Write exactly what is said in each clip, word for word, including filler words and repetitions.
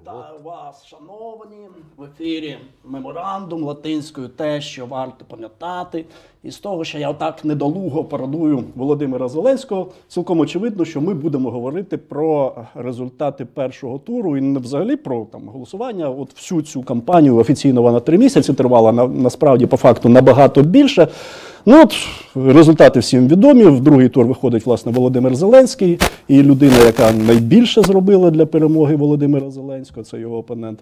Вітаю вас, шановні, в ефірі меморандум латинською, те, що варто пам'ятати. І з того, що я отак недолуго пародую Володимира Зеленського, цілком очевидно, що ми будемо говорити про результати першого туру і не взагалі про там, голосування. От всю цю кампанію офіційно вона три місяці тривала, на, насправді по факту набагато більше. Ну от результати всім відомі. В другий тур виходить, власне, Володимир Зеленський. І людина, яка найбільше зробила для перемоги Володимира Зеленського, це його опонент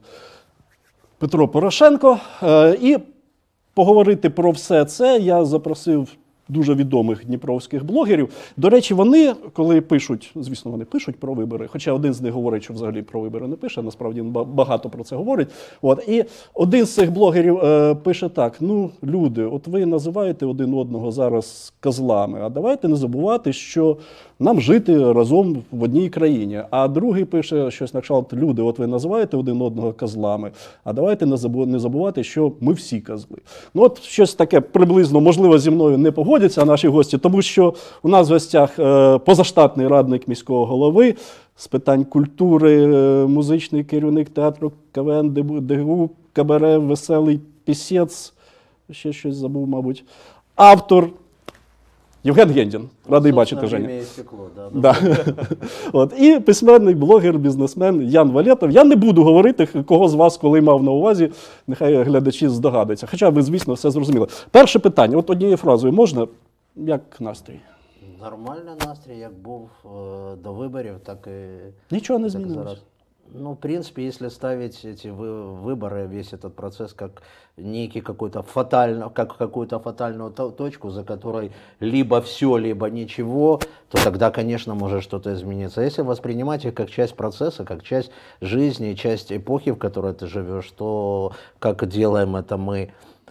Петро Порошенко. І поговорити про все це я запросив дуже відомих дніпровських блогерів. До речі, вони, коли пишуть, звісно, вони пишуть про вибори, хоча один з них говорить, що взагалі про вибори не пише, насправді він багато про це говорить. От. І один з цих блогерів е, пише так: ну, люди, от ви називаєте один одного зараз козлами, а давайте не забувати, що нам жити разом в одній країні. А другий пише щось на кшталт: люди, от ви називаєте один одного козлами, а давайте не забувати, що ми всі козли. Ну от щось таке приблизно, можливо, зі мною не погодяться наші гості, тому що у нас в гостях е, позаштатний радник міського голови з питань культури, е, музичний керівник театру КВН, ДГУ, Кабаре, Веселий Пісець, ще щось забув, мабуть, автор Євген Гендін. Радий ну, бачити, Женя. Стекло, да, да. От. І письменник, блогер, бізнесмен Ян Валєтов. Я не буду говорити, кого з вас коли мав на увазі, нехай глядачі здогадуються. Хоча ви, звісно, все зрозуміли. Перше питання, от однією фразою можна, як настрій? Нормально настрій, як був е, до виборів, так і... Нічого не змінилося. Ну, в принципе, если ставить эти выборы, весь этот процесс как некий какой-то фатально, как какую-то фатальную точку, за которой либо все, либо ничего, то тогда, конечно, может что-то измениться. А если воспринимать их как часть процесса, как часть жизни, часть эпохи, в которой ты живешь, то как делаем это мы,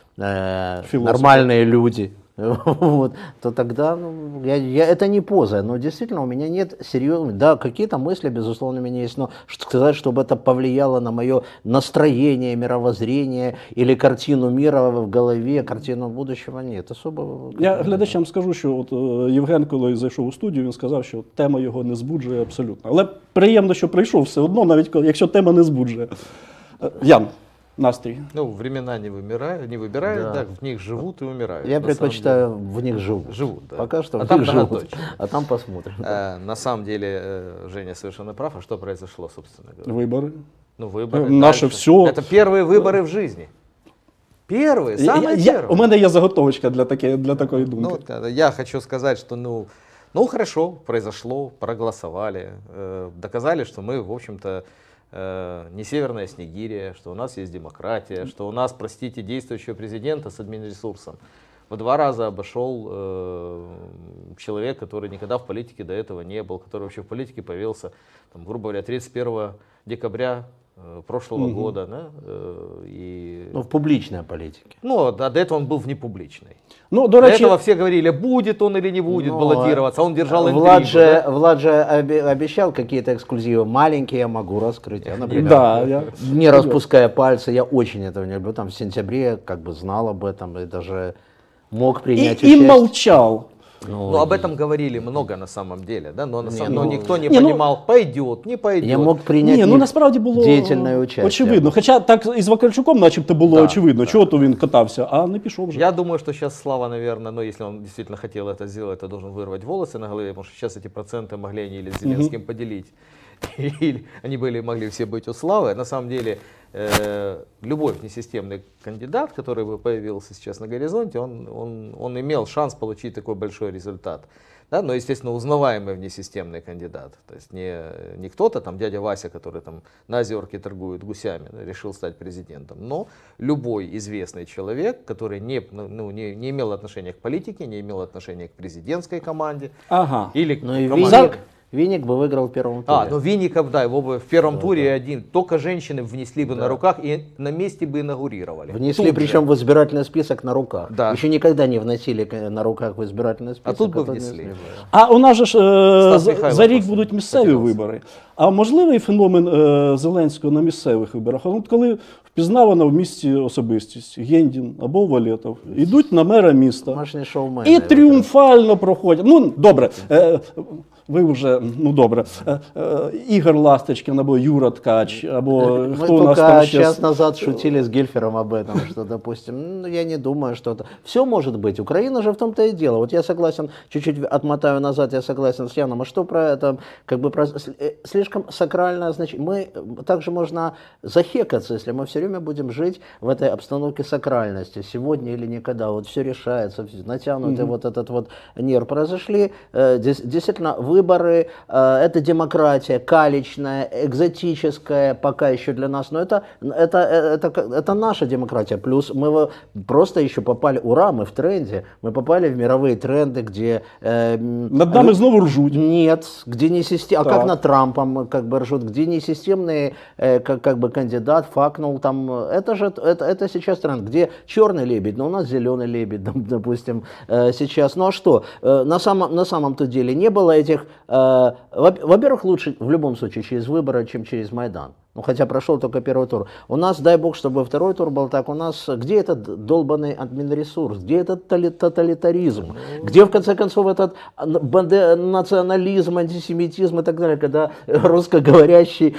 э, нормальные люди, вот, то тогда ну, я, я, это не поза, но действительно у меня нет серьезных, да, какие-то мысли, безусловно, у меня есть, но сказать, чтобы это повлияло на мое настроение, мировоззрение или картину мира в голове, картину будущего, нет, особо... Я глядачам скажу, що от Євген, коли зайшов у студію, він сказав, що тема його не збуджує абсолютно. Але приємно, що прийшов все одно, навіть якщо тема не збуджує. Ян, настрій. Ну, времена не выбирают, не выбирают, да. Да, в них живут и умирают. Я предпочитаю в них живут. Живут, да. Пока что а в там них живут, точно. А там посмотрим. А, на самом деле, Женя совершенно прав. А что произошло, собственно говоря? Выборы. Ну, выборы. Наше все. Это первые выборы в жизни. Первые, самые я, первые. У меня есть заготовочка для, таки, для такой думки. Ну, я хочу сказать, что ну, ну хорошо, произошло, проголосовали, э, доказали, что мы, в общем-то, не Северная Снегирия, что у нас есть демократия, что у нас, простите, действующего президента с админресурсом в два раза обошел э, человек, который никогда в политике до этого не был, который вообще в политике появился, там, грубо говоря, тридцать первого декабря э, прошлого угу. года. Да, э, и... Ну, в публичной политике. Ну, до, до этого он был в непубличной. Ну, до, до речі... этого все говорили, будет он или не будет ну, баллотироваться, а он держал интригу. Влад же, да? Влад же обещал какие-то эксклюзивы, маленькие я могу раскрыть. Я, например, да, я... не распуская пальцы, я очень этого не люблю. Там в сентябре как бы знал об этом и даже мог принять и, участие. И молчал. Ну, ну, об этом говорили много на самом деле, да? но, на не, самом, ну, но никто не не, понимал, ну, пойдет, не пойдет. Я мог принять Ні, ну насправді було деятельне участие. Очевидно. Хоча так із Вакарчуком начебто було да, очевидно, да. чого то він катався, а не пішов вже. Я думаю, что сейчас Слава, наверное, ну, если он действительно хотел это сделать, то должен вырвать волосы на голове, потому что сейчас эти проценты могли они или с Зеленским угу. поделить, или они были, могли все быть у Славы. На самом деле, э, любой несистемный кандидат, который бы появился сейчас на горизонте, он, он, он имел шанс получить такой большой результат. Да, но, естественно, узнаваемый внесистемный кандидат. То есть не, не кто-то, там, дядя Вася, который там на Озерке торгует гусями, да, решил стать президентом, но любой известный человек, который не, ну, не, не имел отношения к политике, не имел отношения к президентской команде. Ага. Или ну, к и команде... Виник, Виник бы выиграл в первом туре. А, ну Винников, да, его бы в первом да, туре да. один. Только женщины внесли бы да. на руках и на месте бы инаугурировали. Внесли, тут причем же. в избирательный список на руках. Да. Еще никогда не вносили на руках в избирательный список. А тут бы внесли. А у нас же ж е, за, за рік будуть місцеві вибори. А можливий феномен е, Зеленського на місцевих виборах? От коли впізнавана в місті особистість, Гендін або Валєтов, йдуть на мера міста. Мы ж не шоумены. І тріумфально проходять. Ну, добре, е, ви вже, ну добре, е, е, Ігор Ласточкин або Юра Ткач, або Мы хто у нас только там ще... час назад шутили с Гельфером об этом, что, допустим, ну, я не думаю, что это... Все может быть. Украина же в том-то и дело. Вот я согласен, чуть-чуть отмотаю назад, я согласен с Яном. А что про это, как бы, про... слишком сакральное значение? Мы, также можно захекаться, если мы все время будем жить в этой обстановке сакральности. Сегодня или никогда. Вот все решается, натянутый mm-hmm. вот этот вот нерв. Произошли, э, действительно, выборы, э, это демократия, калечная, экзотическая пока еще для нас, но это, это, это, это наша демократия, плюс мы просто еще попали, ура, мы в тренде, мы попали в мировые тренды, где... Э, Над нами снова ржут. Нет, где не систем... А Так. как над Трампом как бы ржут, где не системный э, как, как бы кандидат факнул там, это же, это, это сейчас тренд, где черный лебедь, но у нас зеленый лебедь, допустим, э, сейчас, ну а что, э, на, самом, на самом-то деле не было этих, э, во-первых, лучше в любом случае через выборы, чем через Майдан. Ну, хотя прошел только первый тур. У нас, дай бог, чтобы второй тур был так, у нас, где этот долбанный админресурс, где этот тоталитаризм, где, в конце концов, этот национализм, антисемитизм и так далее, когда русскоговорящий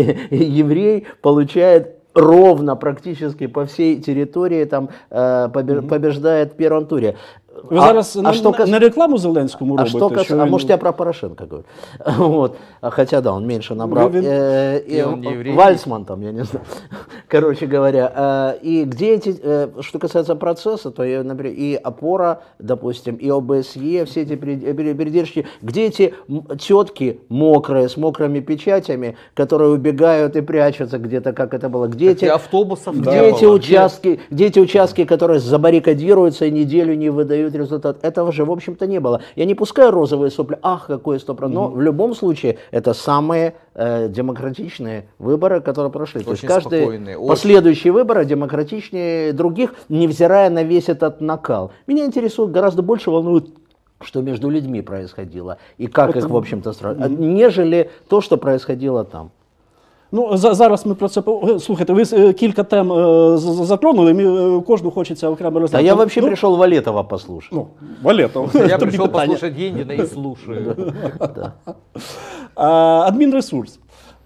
еврей получает ровно практически по всей территории, там, побеждает в первом туре. Ви а, зараз а не, что кас... не рекламу Зеленському а робите? Что кас... що А він- может я про Порошенко говорю? Вот. Хотя да, он меньше набрал. Вы- вы- Э, И и он не еврей. Вальцман там, я не знаю. Короче говоря, э, и где эти, э, что касается процесса, то, я, например, и опора, допустим, и ОБСЕ, все эти передержки, где эти м- тетки мокрые, с мокрыми печатями, которые убегают и прячутся где-то, как это было, где Так и эти... автобусов Где не эти было, участки, где эти участки, которые забаррикадируются и неделю не выдают результат? Этого же, в общем-то, не было. Я не пускаю розовые сопли, ах, какое сто процентов. Но в любом случае это самые э, демократичные выборы, которые прошли. То есть Очень каждый спокойные, очень. последующие выборы демократичнее других, невзирая на весь этот накал. Меня интересует, гораздо больше волнует, что между людьми происходило и как Вот, их, в общем-то, строить, нежели то, что происходило там. Ну, за- зараз ми про це пов- слухайте. Ви е, кілька тем е, з- з- затронули. Мені е, кожну хочеться окремо Да розглянути. я вообще ну, пришел Валетова послушать. Ну, Валетов. Я тобі пришел питання. послушать Гендина и слушаю. Да. А, адмінресурс.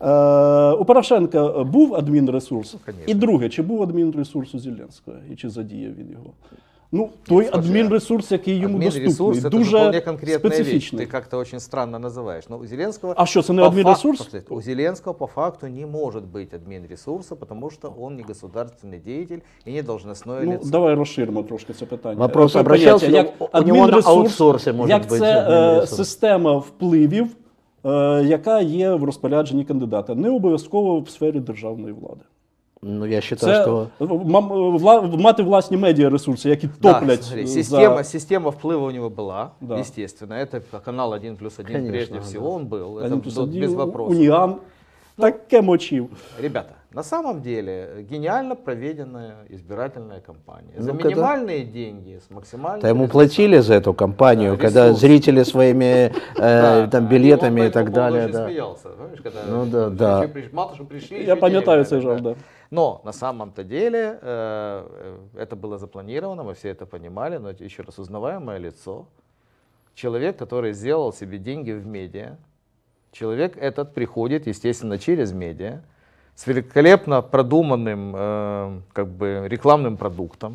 Е, у Порошенка був адмінресурс? Конечно. І друге, чи був адмінресурс у Зеленського? І чи задіяв він його? Ну, той слушай, адмінресурс, який йому доступний, Админресурс это же дуже вполне конкретная вещь. специфічний. Ты как-то очень странно называешь. Но у Зеленского... А что, это не по админресурс? факту- У Зеленского по факту не может быть админресурса, потому что он не государственный деятель и не должностное Ну, лицо. давай розширимо трошки це питання. Вопрос Е, обращався, поняття, у- як у нього на адмінресурс, аутсорсі може як бути це е, адмінресурс. система впливів, е, яка є в розпорядженні кандидата, не обов'язково в сфері державної влади. Ну, я считаю, Це что... мам- вла- мати власні медіаресурси, які Да, топлять смотри, за... система, система впливу у него была, Да. естественно. Это канал один плюс один Конечно, прежде да. всего он был. Один Это плюс тут один, без вопросов. Уніан. Таке мочив. Ребята, на самом деле гениально проведенная избирательная кампания. За Ну, когда- минимальные деньги, с максимальным... Да ему результатом. платили за эту кампанию, Да, когда ресурс. зрители своими э, Да, там, да. билетами Он и по так этому поводу далее. очень Да. смеялся, знаешь, когда Ну да, да. еще приш- матушку пришли. Я еще пам'ятаю денег цей дали, жарт, да. да. Но на самом-то деле э, э, это было запланировано, мы все это понимали, но еще раз узнаваемое лицо, человек, который сделал себе деньги в медиа, человек этот приходит, естественно, через медиа, с великолепно продуманным э, как бы рекламным продуктом.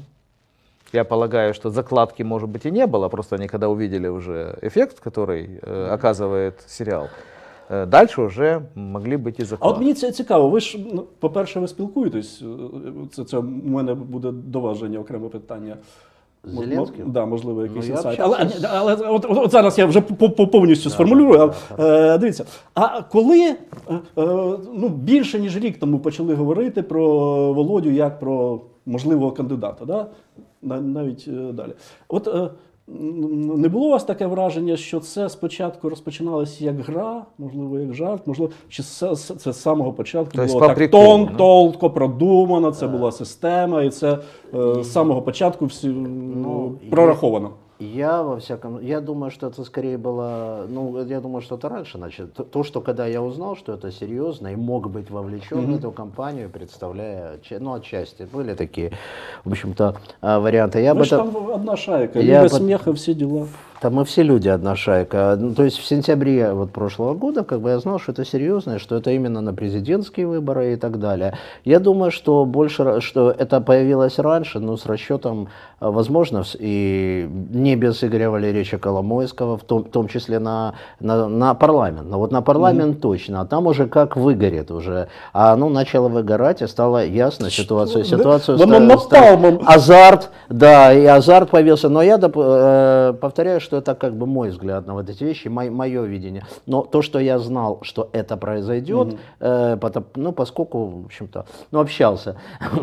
Я полагаю, что закладки, может быть, и не было, просто они когда увидели уже эффект, который э, оказывает сериал, э, дальше уже могли быть и А от закладки. мені це цікаво. Ви ж, ну, по-перше, ви спілкуєтесь. е, Це, це у мене буде доваження, окреме питання. З Зеленським? М- Да, можливо, якийсь Ну, я інсайт. Але, общався з- але от, от, от зараз я вже по- по- повністю сформулюю. А, е, дивіться, а коли е, е, ну, більше ніж рік тому почали говорити про Володю як про можливого кандидата, да? На- навіть е, далі. От е, м, не було у вас таке враження, що це спочатку розпочиналося як гра, можливо, як жарт, можливо, чи це, це з самого початку Тобто було по так приколу, тон, ну? толко продумано, це була система, і це е, з самого початку всі, ну, прораховано. Я, во всяком, я думаю, что это скорее было, ну, я думаю, что это раньше начало. То, то, что когда я узнал, что это серьезно, и мог быть вовлечен mm-hmm. в эту кампанию, представляя, ну, отчасти, были такие, в общем-то, варианты. Я Вы об же этом... там одна шайка, я Лига об... смеха, все дела. Там мы все люди одна шайка. Ну, то есть в сентябре вот прошлого года, как бы я знал, что это серьезно, что это именно на президентские выборы и так далее. Я думаю, что больше, что это появилось раньше, но с расчетом, возможно, и не без Игоря Валерьевича Коломойского, в том, в том числе на, на, на парламент. Но вот на парламент mm-hmm. точно, а там уже как выгорит уже. А оно начало выгорать, и стало ясно ситуацию. Ситуацию да? стал, азарт, да, и азарт появился. Но я э, повторяю, что это как бы мой взгляд на вот эти вещи, мой, мое видение. Но то, что я знал, что это произойдет, mm-hmm. э, потому, ну, поскольку, в общем-то, ну, общался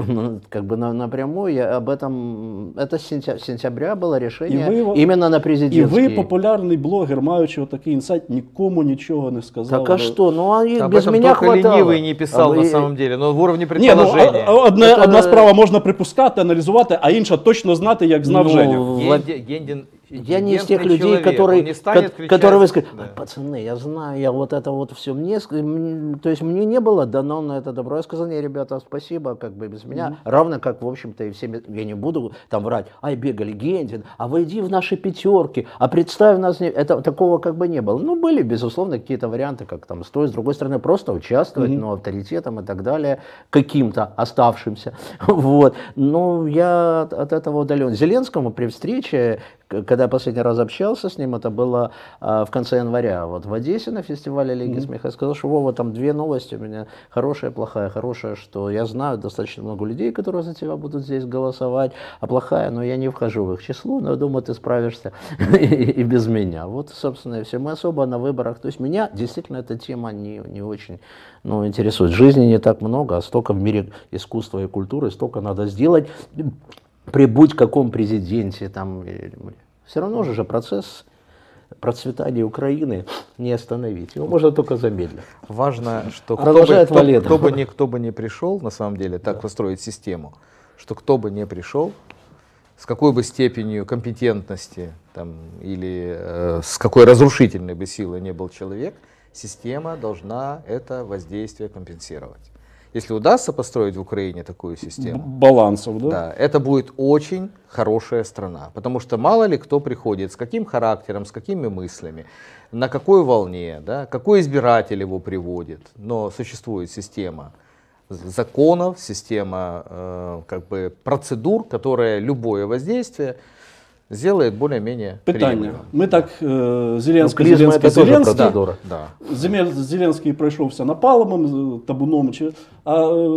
как бы на, напрямую, я об этом, это с сентя, сентября было решение ви, именно на президентський. І ви, популярний блогер, маючи такий інсайт, нікому нічого не сказали. Так а что, ну а об без меня хватало. Ленивый не писал а на вы... самом деле, но в уровне предположения. Ні, ну, одна, это... одна справа можна припускати, аналізувати, а інша точно знати, як знав ну, Женя. Гендин, Гендин, я не из тех людей, человек, которые, не станет кричать, которые вы скажете, да. пацаны, я знаю, я вот это вот все, мне, то есть мне не было дано на это добро. Я сказал, не, ребята, спасибо, как бы без меня, mm-hmm. равно как, в общем-то, и всеми, я не буду там врать, ай, бегали, Гендин, а войди в наши пятерки, а представь нас, это такого как бы не было. Ну, были, безусловно, какие-то варианты, как там с той, с другой стороны, просто участвовать, mm-hmm. ну, авторитетом и так далее, каким-то оставшимся, вот. Но я от, от этого удален. Зеленскому при встрече, когда я последний раз общался с ним, это было а, в конце января, вот в Одессе на фестивале Лиги mm-hmm. смеха, я сказал, что Вова, там две новости у меня, хорошая и плохая. Хорошая, что я знаю достаточно много людей, которые за тебя будут здесь голосовать, а плохая, но я не вхожу в их число, но я думаю, ты справишься и без меня. Вот, собственно, и все. Мы особо на выборах, то есть меня действительно эта тема не, не очень ну, интересует. Жизни не так много, а столько в мире искусства и культуры, столько надо сделать. При будь каком президенте, там, все равно же процесс процветания Украины не остановить. Его можно только замедлить. Важно, что кто бы, кто, кто, бы не, кто бы не пришел, на самом деле, так да. построить систему, что кто бы не пришел, с какой бы степенью компетентности там, или э, с какой разрушительной бы силой не был человек, система должна это воздействие компенсировать. Если удастся построить в Украине такую систему, балансов, да? Да, это будет очень хорошая страна, потому что мало ли кто приходит, с каким характером, с какими мыслями, на какой волне, да, какой избиратель его приводит, но существует система законов, система э, как бы процедур, которая любое воздействие сделает более-менее питання. Ми так, е, Зеленський, ну, Зеленський, Зеленський, процедура. Да. Зеленський пройшовся напалмом, табуном, чи, а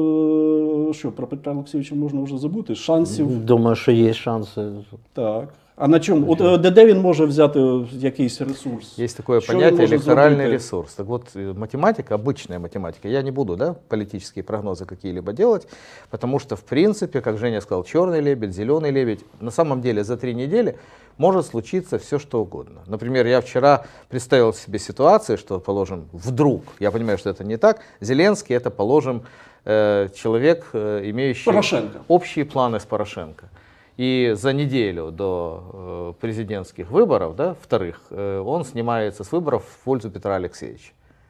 е, що, про Петра Олексійовича можна вже забути? Шансів? Думаю, що є шанси. Так. А на чому? От, де, де він може взяти якийсь ресурс? Есть такое Що понятие электоральный зробити? ресурс. Так вот, математика, обычная математика, я не буду да, политические прогнозы какие-либо делать, потому что, в принципе, как Женя сказал, черный лебедь, зеленый лебедь, на самом деле за три недели может случиться все, что угодно. Например, я вчера представил себе ситуацию, что, положим, вдруг, я понимаю, что это не так, Зеленский это, положим, э, человек, э, имеющий Порошенко. общие планы с Порошенко. И за неделю до э, президентских выборов, да, вторых, э, он снимается с выборов в пользу Петра Алексеевича.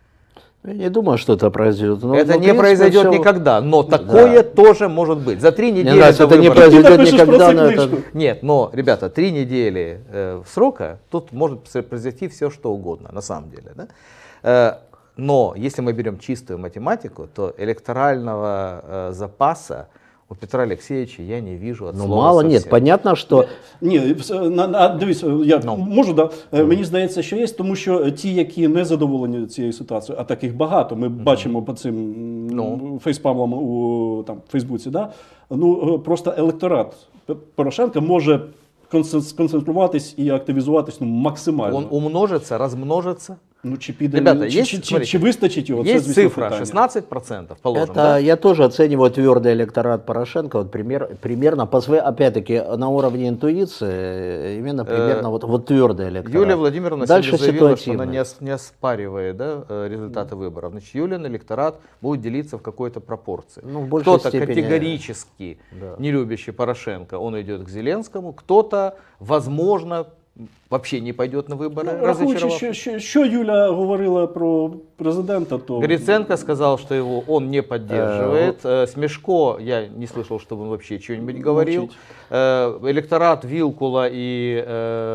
Я не думаю, что это произойдет. Но, это но, не принципе, произойдет все... никогда, но такое да. тоже может быть. За три недели не, это не произойдет никогда. Но это... Нет, но, ребята, три недели э, срока, тут может произойти все, что угодно, на самом деле. Да? Э, но если мы берем чистую математику, то электорального э, запаса у Петра Алексеевича я не вижу от ну, слова мало, совсем. нет, понятно, що... Ні, на, на, дивись, я no. можу, да? Mm. Мені здається, що є, тому що ті, які не задоволені цією ситуацією, а таких багато, ми mm. бачимо по цим no. фейспамлам у там, Фейсбуці, да? Ну, просто електорат Порошенка може сконцентруватись і активізуватись ну, максимально. Он умножится, размножится, Ну, чи піде, Ребята, чи, есть, чи, чи, смотрите, чи вистачить його? Це, Есть звісно, цифра питання. шестнадцать процентов, положим, Это да? я тоже оцениваю твердый электорат Порошенко, вот пример, примерно, по своей, опять-таки, на уровне интуиции, э, именно примерно Э, вот, вот твердый электорат. Юлия Владимировна Дальше сегодня заявила, что она ситуативно. не, ос- не оспаривает, да, э, результаты выборов. Значит, Юлин электорат будет делиться в какой-то пропорции. Ну, в большей Кто-то степени, категорически да. не любящий Порошенко, он идет к Зеленскому, кто-то, возможно, вообще не пойдет на выборы, Ну, рахуючи, разочаровавшись. що, що, що Юля говорила про президента, то... Гриценко сказал, что его он не поддерживает. Э, Смешко, я не слышал, чтобы он вообще что-нибудь говорил. Молчить. Э, Электорат Вилкула и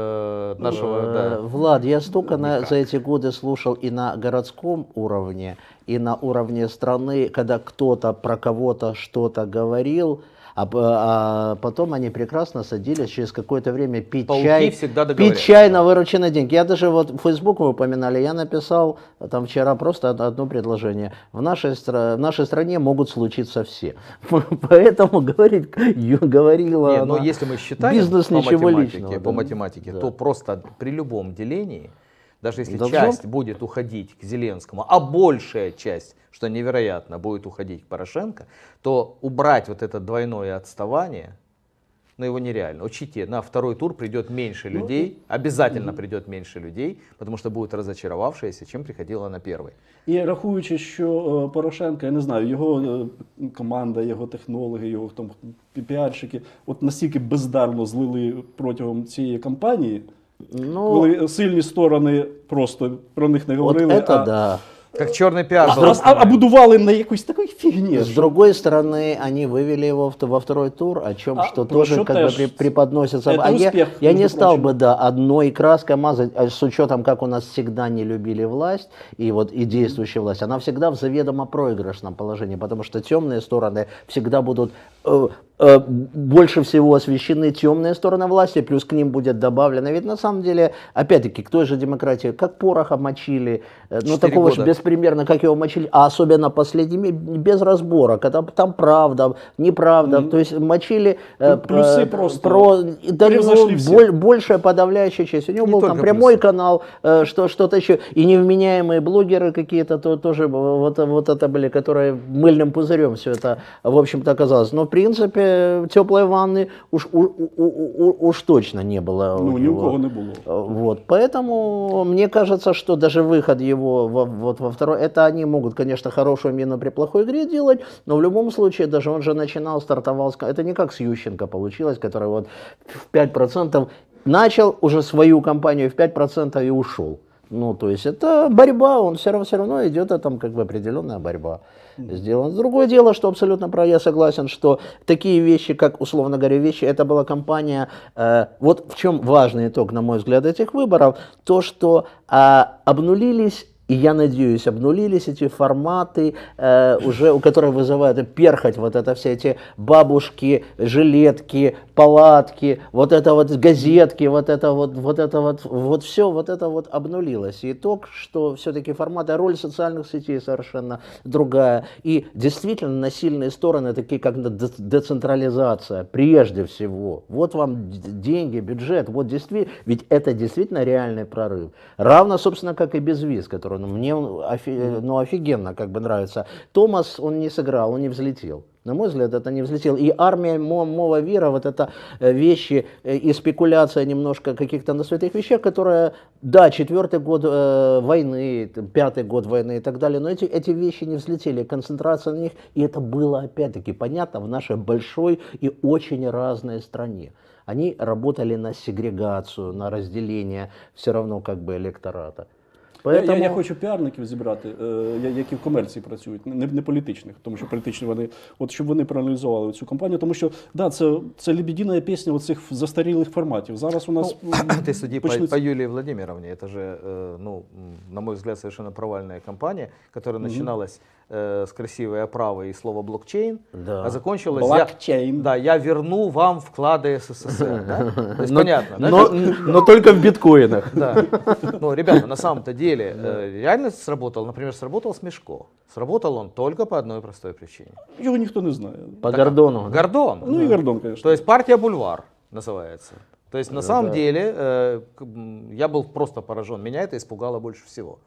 э, нашего... Э, да. Влад, я столько на, Никак. за эти годы слушал и на городском уровне, и на уровне страны, когда кто-то про кого-то что-то говорил, а, п- а потом они прекрасно садились через какое-то время пить Пауки чай, всегда пить договорятся. чай на вырученные деньги. Я даже вот в Facebook вы упоминали, я написал там вчера просто од- одно предложение. В нашей, стра- в нашей стране могут случиться все. Поэтому говорить, ю- говорила Не, но она, если мы считаем бизнес по ничего математике, личного. по да. математике, Да. то просто при любом делении, даже если Должно- часть будет уходить к Зеленскому, а большая часть, что невероятно, будет уходить к Порошенко, то убрать вот это двойное отставание, ну его нереально. Учите, на второй тур придет меньше Ну, людей, и- обязательно придет меньше людей, потому что будут разочаровавшиеся, чем приходило на первый. І рахуючи, що е, Порошенко, я не знаю, його е, команда, його технологи, його там пі- піарщики от настільки бездарно злили протягом цієї кампанії, Ну, коли сильні сторони просто про них не вот говорили, это а, да. Как черный пиар. а, был а, а устроен. будували на якусь такій фігні. С що- другой стороны, они вывели его в- во второй тур, о чем А, что про тоже что как бы тоже при- преподносится. это А я, успех, я не между стал прочим. бы, да, одной краской мазать, а с учетом, как у нас всегда не любили власть, и вот и действующая власть, она всегда в заведомо проигрышном положении, потому что темные стороны всегда будут э, э, больше всего освещены темные стороны власти, плюс к ним будет добавлено. Ведь на самом деле, опять-таки, к той же демократии, как порох обмочили, э, ну Четыре такого же года. беспримерно, как его мочили, а особенно последними, без разбора, когда там правда, неправда, то есть мочили э, Ну, плюсы э, просто про, и да, превзошли ну, всех. боль- большая подавляющая часть. У него Не был там только прямой плюсы. канал, э, что, что-то еще, и невменяемые блогеры какие-то то, тоже вот, вот это были, которые мыльным пузырем все это, в общем-то, оказалось. Но, в принципе, теплой ванны уж, у- у- у- у- уж точно не было. Ну, ні у него. кого не було. Вот, поэтому мне кажется, что даже выход его во, вот во второй, это они могут, конечно, хорошую мину при плохой игре делать, но в любом случае, даже он же начинал, стартовал, с- это не как с Ющенко получилось, который вот в пять процентов начал уже свою кампанию в пять процентов и ушел. Ну, то есть это борьба, он все равно, все равно идет, это там как бы определенная борьба сделана. Другое дело, что абсолютно про, я согласен, что такие вещи, как, условно говоря, вещи, это была кампания, э, вот в чем важный итог, на мой взгляд, этих выборов, то, что э, обнулились, и я надеюсь, обнулились эти форматы, э, уже, у которых вызывают перхоть, вот это все эти бабушки, жилетки, палатки, вот это вот газетки, вот это вот, вот это вот, вот все, вот это вот обнулилось. И итог, что все-таки форматы, роль социальных сетей совершенно другая. И действительно на сильные стороны, такие как де- децентрализация, прежде всего. Вот вам д- деньги, бюджет, вот действительно, ведь это действительно реальный прорыв. Равно, собственно, как и безвиз, который ну, мне он офи- ну, офигенно как бы нравится. Томас, он не сыграл, он не взлетел. На мой взгляд, это не взлетел. И армия Мо- Мова Вера, вот это э, вещи э, и спекуляция немножко каких-то на святых вещах, которые, да, четвертый год э, войны, там, пятый год войны и так далее, но эти, эти вещи не взлетели, концентрация на них, и это было опять-таки понятно в нашей большой и очень разной стране. Они работали на сегрегацию, на разделение все равно как бы электората. Я, я, я хочу піарників зібрати, е, я- які в комерції працюють, не, не політичних, тому що політичні вони, от щоб вони проаналізували цю кампанію, тому що да, це, це лебедіна пісня оцих застарілих форматів. Зараз у нас Ну, ты суди по, почнеться- по Юлии Владимировне, это же, э, ну, м, на мой взгляд, совершенно провальная кампания, которая начиналась э, с красивой оправы и слова блокчейн, Да. а закончилась Блокчейн. Я, да, я верну вам вклады СССР. Да? То есть Но- понятно, да? Но, но только в биткоинах. Да. Ну, ребята, на самом-то деле, э, реально сработал, например, сработал Смешко. Сработал он только по одной простой причине. Його ніхто не знає. По Гордону. Гордон. Ну і Гордон, звісно. То есть партия Бульвар называется. То есть на самом деле э, к- м, я был просто поражен. Меня это испугало больше всего.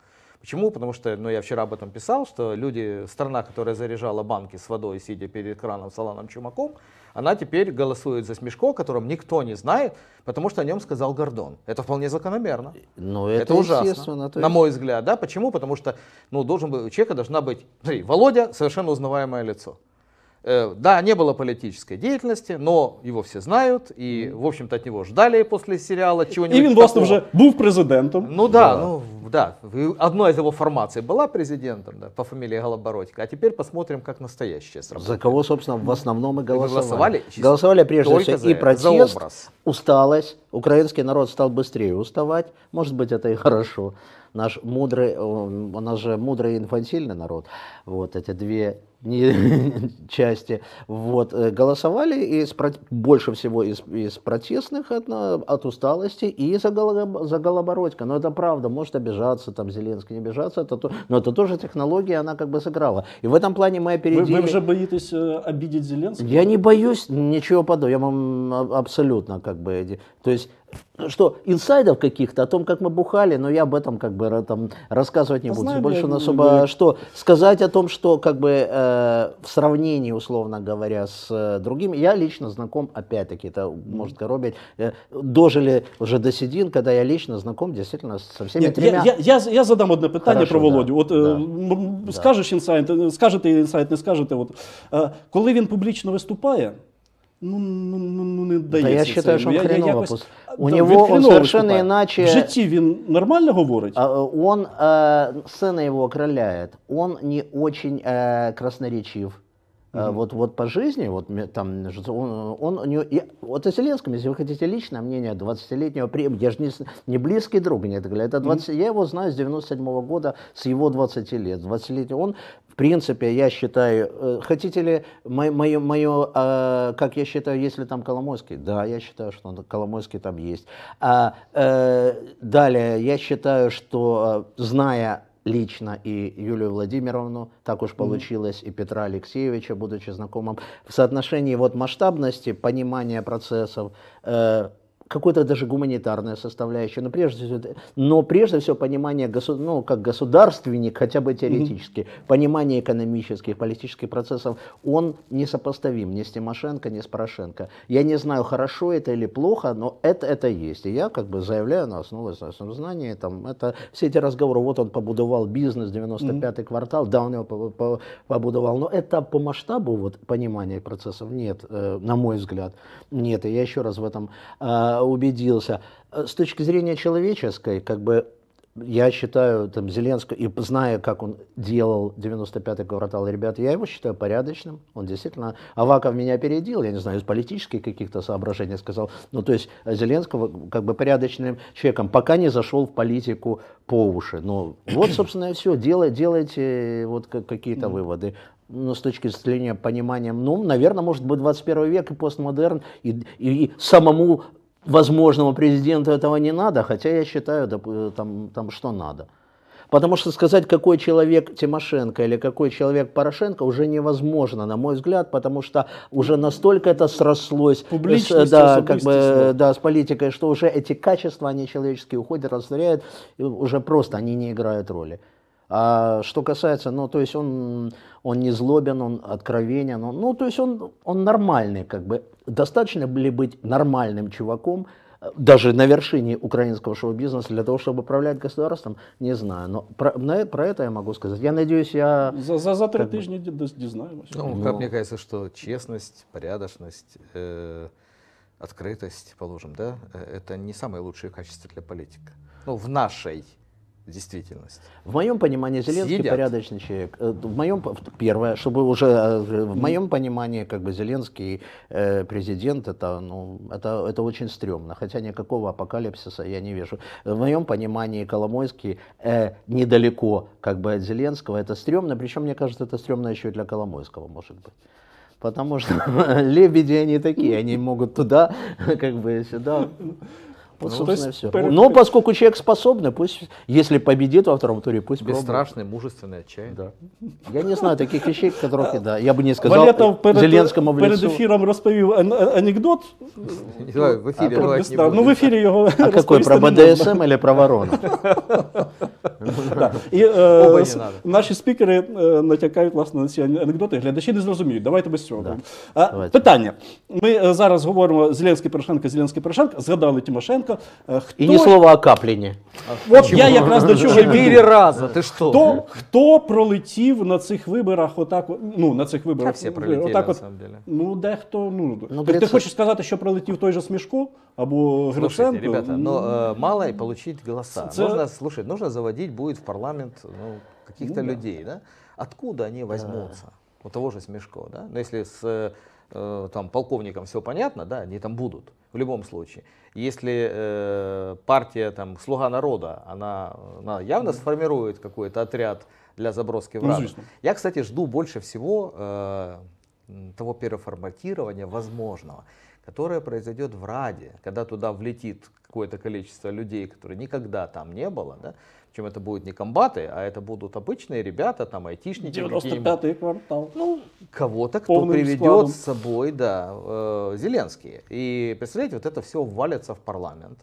Почему? Потому что, ну, я вчера об этом писал, что люди, страна, которая заряжала банки с водой, сидя перед краном с Аланом Чумаком, она теперь голосует за Смешко, о котором никто не знает, потому что о нем сказал Гордон. Это вполне закономерно. Ну, это, это ужасно, естественно, то на есть- мой взгляд. Да? Почему? Потому что ну, должен быть, у человека должна быть... Смотри, Володя совершенно узнаваемое лицо. Э, да, не было политической деятельности, но его все знают, и, в общем-то, от него ждали после сериала чего-нибудь І він, власне, такого. вже був президентом. Ну да, ну да. И одна из его формаций была президентом, да, по фамилии Голобородько. А теперь посмотрим, как настоящая сработает. За кого, собственно, в основном и голосовали. голосовали Голосовали прежде только всего за и это, протест, за образ. усталость. Украинский народ стал быстрее уставать. Может быть, это и хорошо. Наш мудрый, он- у нас же мудрый и инфантильный народ. Вот эти две не- части. Вот, э, голосовали из, про- больше всего из, из протестных от, на- от усталости и за, Голо- за Голобородько. Но это правда, может обижаться там Зеленский, не обижаться, это то, но это тоже технология, она как бы сыграла. И в этом плане мы Ви, опередили. ви вже боїтесь е, обідати Зеленського? Я не боюсь ничего подобного, я вам а- абсолютно как бы, эти- то есть, что инсайдов каких-то о том, как мы бухали, но я об этом как бы ра- там рассказывать не Да буду. знаем, Больше я- на особо, я- что сказать о том, что как бы э, в сравнении, условно говоря, с э, другими, я лично знаком, опять-таки, это может коробить, э, дожили уже до седин, когда я лично знаком действительно со всеми Ні, тремя. я, я, я, я задам одне питання Хорошо, про да. Володю. От, е, Да. м- м- Да. скажеш інсайт, е, скажете інсайт, не скажете. От, е, коли він публічно виступає, ну, ну, ну, ну не дається. я це считаю, что он йому. Я- я хреново якось- пос- Да, У він него он хреново совершенно виступає. иначе- В житті він нормально говорить? А, э, Он, э, сцена его окрыляет, он не очень э, красноречив. Э, Вот, вот по жизни, вот ме- там, он, он, у него- я- вот о Зеленском, если вы хотите личное мнение двадцатилетнего, при- я же не, с- не близкий друг, не это, говорю, это двадцать, я его знаю с девяносто седьмого года, с его двадцати лет, двадцатилетний, он, в принципе, я считаю, э, хотите ли мое, мое, мое э, как я считаю, если там Коломойский, да, я считаю, что он, Коломойский там есть. А, э, далее, я считаю, что, э, зная лично и Юлию Владимировну, так уж получилось, и Петра Алексеевича, будучи знакомым, в соотношении вот масштабности, понимания процессов, э, какой-то даже гуманитарная составляющая, но прежде всего, но прежде всего понимание, госу- ну, как государственник, хотя бы теоретически, понимание экономических, политических процессов, он несопоставим ни с Тимошенко, ни с Порошенко. Я не знаю, хорошо это или плохо, но это, это есть. И я как бы заявляю на основе своего знания, там, это, все эти разговоры, вот он побудовал бизнес, девяносто пятый квартал, да, он его по- по- побудовал, но это по масштабу вот, понимания процессов нет, э, на мой взгляд, нет. И я еще раз в этом э, убедился. Э, С точки зрения человеческой, как бы, я считаю, там, Зеленского, и зная, как он делал девяносто пятый квартал, ребят, я его считаю порядочным. Он действительно, Аваков меня опередил, я не знаю, из политических каких-то соображений сказал. Ну, то есть Зеленского как бы порядочным человеком, пока не зашел в политику по уши. Ну, вот, собственно, и все. Делай, делайте вот как- какие-то выводы. Ну, с точки зрения понимания, ну, наверное, может быть, двадцать первый век и постмодерн, и, и, и самому возможному президенту этого не надо, хотя я считаю, доп- там, там что надо. Потому что сказать, какой человек Тимошенко или какой человек Порошенко, уже невозможно, на мой взгляд, потому что уже настолько это срослось Публичность, с, да, как особистость, бы, да. да, с политикой, что уже эти качества, они человеческие уходят, растворяют, и уже просто они не играют роли. А что касается, ну, то есть он, он не злобен, он откровенен, он, ну, то есть он, он нормальный, как бы. Достаточно ли быть нормальным чуваком, э, даже на вершине украинского шоу-бизнеса, для того, чтобы управлять государством, не знаю. Но про, на- про это я могу сказать. Я надеюсь, я... За, за, за три тижні ді- діз- дізнаємося. Ну, Ну. как мне кажется, что честность, порядочность, э, открытость, положим, да, э, это не самые лучшие качества для политика. Ну, в нашей действительности. В моем понимании Зеленский Съедят. порядочный человек. Э, В моем, п- первое, чтобы уже э, в моем понимании, как бы Зеленский э, президент, это, ну, это, это очень стрёмно, хотя никакого апокалипсиса я не вижу. В моем понимании Коломойский э, недалеко, как бы, от Зеленского, это стрёмно, причем мне кажется, это стрёмно еще и для Коломойского, может быть. Потому что лебеди они такие, они могут туда, как бы сюда. Вот, Ну, собственно, то и есть все. пере- Но поскольку человек способный, пусть, если победит во втором туре, пусть пробует. Бесстрашный, мужественный, отчаянный. Да. Я не знаю таких вещей, которых, да, я бы не сказал Валетов перед, Зеленскому в перед лицо. ефіром розповів ан- а- анекдот. Давай, в эфире Про давайте не Бестра- будем. Ну, в ефірі його А какой, розповісти про не можна. БДСМ или про ворона? Да. І е, Оба не с- надо. наші спікери е, натякають власне на ці анекдоти. Глядачі не зрозуміють. Давайте без цього. Да. А, Давайте. питання. Ми е, зараз говоримо Зеленський Порошенко, Зеленський Порошенко, згадали Тимошенко. Е, Хто, И ни слова о каплине. От я якраз до чого й веду. Четыре раза, ты что? Хто, хто пролетів на цих виборах отак, от- ну, на цих виборах, Как все пролетели, отак на от, самом деле. ну, дехто, ну, Ну, ти, ти Гриценко- хочеш сказати, що пролетів той же Смішко або Слушайте, Гриценко? ребята, но э, мало и получить голоса. Це- Нужно, слушай, нужно заводить будет в парламент ну, каких-то Ну да. людей, да? Откуда они возьмутся? У того же Смешко, да? Но если с э, там, полковником все понятно, да, они там будут в любом случае. Если э, партия там «Слуга народа», она, она явно сформирует какой-то отряд для заброски в Ну, Раду. звісно. Я, кстати, жду больше всего э, м, того переформатирования возможного, которое произойдет в Раде, когда туда влетит какое-то количество людей, которые никогда там не было, да? Причем это будут не комбаты, а это будут обычные ребята, там айтишники дев'яносто какие-нибудь. п'ятий квартал. Ну, кого-то, кто Полным приведет складом. с собой, да, э, Зеленский. И, представляете, вот это все ввалится в парламент.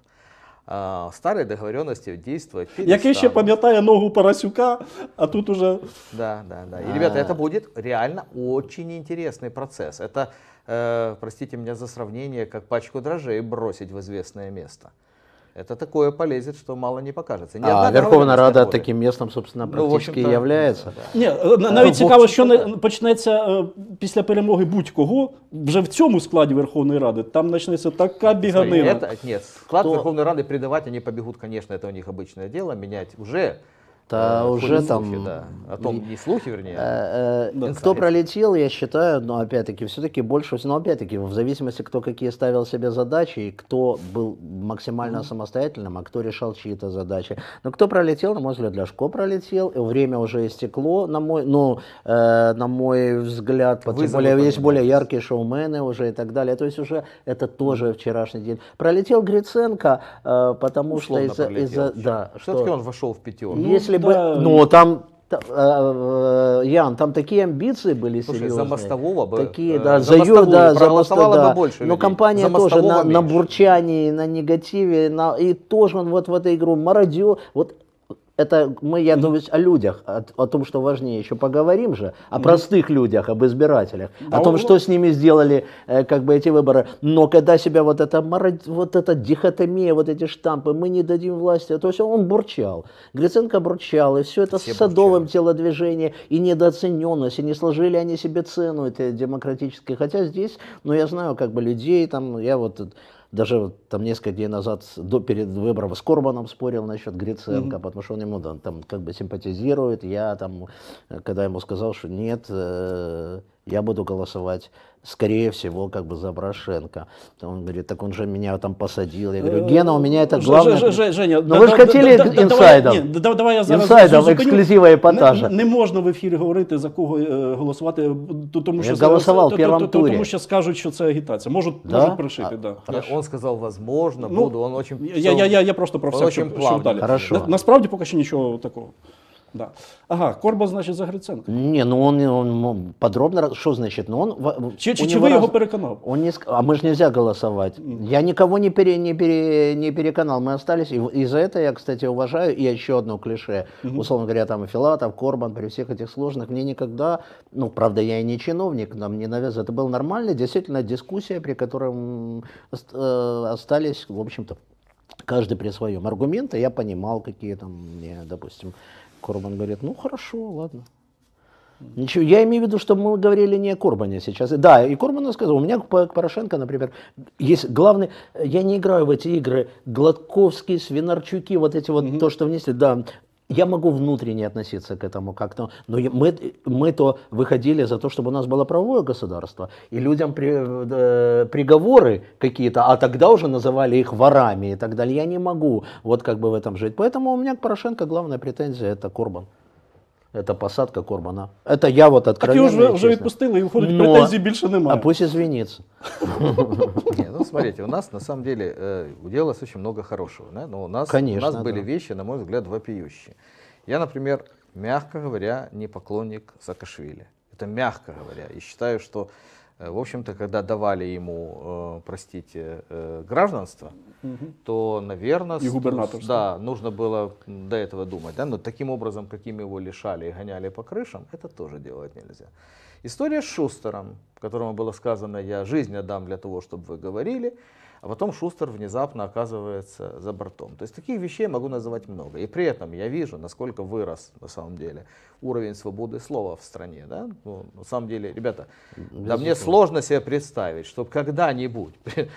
А, старые договоренности действовать Який ще перестанут. пам'ятає ногу Парасюка, а тут уже... Да, да, да. И, ребята, А. это будет реально очень интересный процесс. Это, э, простите меня за сравнение, как пачку дрожжей бросить в известное место. Это такое полезет, что мало не покажется. Ни А одна Верховная договоренность Рада не отходит. таким местом, собственно, Ну, в практически общем-то, и является. да, да. Ні, е, на- навіть в цікаво, общем-то, що не так. почнеться е, після перемоги будь-кого, вже в цьому складі Верховної Ради, там почнеться така Смотри, біганина. это, нет, склад То- Верховной Рады предавать они побегут, конечно, это у них обычное дело, менять уже. Да, э, уже ходят там- слухи, да, о том, не слухи, вернее, а Э, э, Да. Кто пролетел, я считаю, но опять-таки, все-таки больше, но опять-таки, в зависимости, кто какие ставил себе задачи, и кто был максимально самостоятельным, а кто решал чьи-то задачи. Но кто пролетел, на мой взгляд, Ляшко пролетел, и время уже истекло, на мой, ну, э, на мой взгляд, тем Вызовы более есть более поменялись. яркие шоумены уже и так далее. То есть уже это тоже вчерашний день. Пролетел Гриценко, э, потому что условно из-за, пролетел. из-за, да, Все-таки что- он вошел в пятерку. Ну, если да. бы, ну там, та- э, э, Ян, там такие амбиции были Слушай, серьезные. за Мостового бы, Такие, э, да, за за, Ю- Мостовую да, за проголосовало Мосто- бы да. больше Но людей. компания За тоже Мостового на, на меньше. бурчании, на негативе, на, и тоже он вот в эту игру мародер. Вот это мы, я думаю, о людях, о, о том, что важнее, еще поговорим же, о простых людях, об избирателях, Да, о том, ну, что с ними сделали э, как бы эти выборы. Но когда себя вот эта, марод- вот эта дихотомия, вот эти штампы, мы не дадим власти, то есть он бурчал. Гриценко бурчал, и все это Все с садовым бурчали. телодвижением, и недооцененность, и не сложили они себе цену эти демократические. Хотя здесь, ну я знаю как бы людей, там, я вот даже вот там несколько дней назад до, перед выбором с Корбаном спорил насчет Гриценко, Мгм. потому что он ему да, там как бы симпатизирует. Я там, э, когда ему сказал, что нет, э, я буду голосовать, скорее всего, как бы за Порошенко. Он говорит, так он же меня там посадил. Я говорю, Гена, у меня это Ж- главное. Ж- Ж- Женя, Ну вы же хотели инсайдом. Ні, да- давай я зараз Інсайдом, зупиню. ексклюзива епатажа. Не, не можна в ефірі говорити, за кого е, голосувати, т- тому що, Я голосував в т- т- першому т- тому турі. що скажуть, що це агітація. Можуть, Да? можуть пришити, А, да. Нет, он сказал, возможно, Ну, буду. Он очень Я, я, я, я просто про Он все, очень щоб, плавно. щоб далі. Хорошо. На, насправді поки що нічого такого. Да. Ага, Корба, значить, за Гриценко. Не, ну он, он м, подробно, раз- что значит, ну он... в- Чи, у чи, чи него ви його раз- переконав? Он не, ск- а мы же нельзя голосовать. Я никого не, пере, не, пере, не переконал, мы остались. И, в- и за это я, кстати, уважаю. И еще одно клише. Условно говоря, там Филатов, Корбан, при всех этих сложных, мне никогда, ну, правда, я и не чиновник, нам не навязывают. Это была нормальная, действительно, дискуссия, при которой м, ост- э, остались, в общем-то, каждый при своем. Аргументы я понимал, какие там мне, допустим, Корбан говорит, ну, хорошо, ладно. Ничего, я имею в виду, что мы говорили не о Корбане сейчас. Да, и Корбан сказал, у меня по к Порошенко, например, есть главный, я не играю в эти игры, Гладковские, Свинарчуки, вот эти вот, то, что внесли, да, я могу внутренне относиться к этому как-то, но я- мы, мы-то выходили за то, чтобы у нас было правовое государство, и людям при, э, приговоры какие-то, а тогда уже называли их ворами и так далее, я не могу вот как бы в этом жить. Поэтому у меня к Порошенко главная претензия – это Корбан. Это посадка Корбана. Это я вот Так откровенно його ж ви- и вже честно. відпустили, і виходить, Но- претензій більше А немає. пусть извинится. Не, ну смотрите, у нас на самом деле э, делалось очень много хорошего. Да? Но у нас, Конечно, у нас были да. вещи, на мой взгляд, вопиющие. Я, например, мягко говоря, не поклонник Саакашвили. Это мягко говоря. И считаю, что Э, В общем-то, когда давали ему, э, простите, э, гражданство, то, наверное, И губернаторство. да, нужно было до этого думать. Да? Но таким образом, каким его лишали и гоняли по крышам, это тоже делать нельзя. История с Шустером, которому было сказано: я жизнь отдам для того, чтобы вы говорили, а потом Шустер внезапно оказывается за бортом. То есть таких вещей могу называть много. И при этом я вижу, насколько вырос на самом деле уровень свободы слова в стране. Да? Ну, на самом деле, ребята, да мне сложно себе представить, что когда-нибудь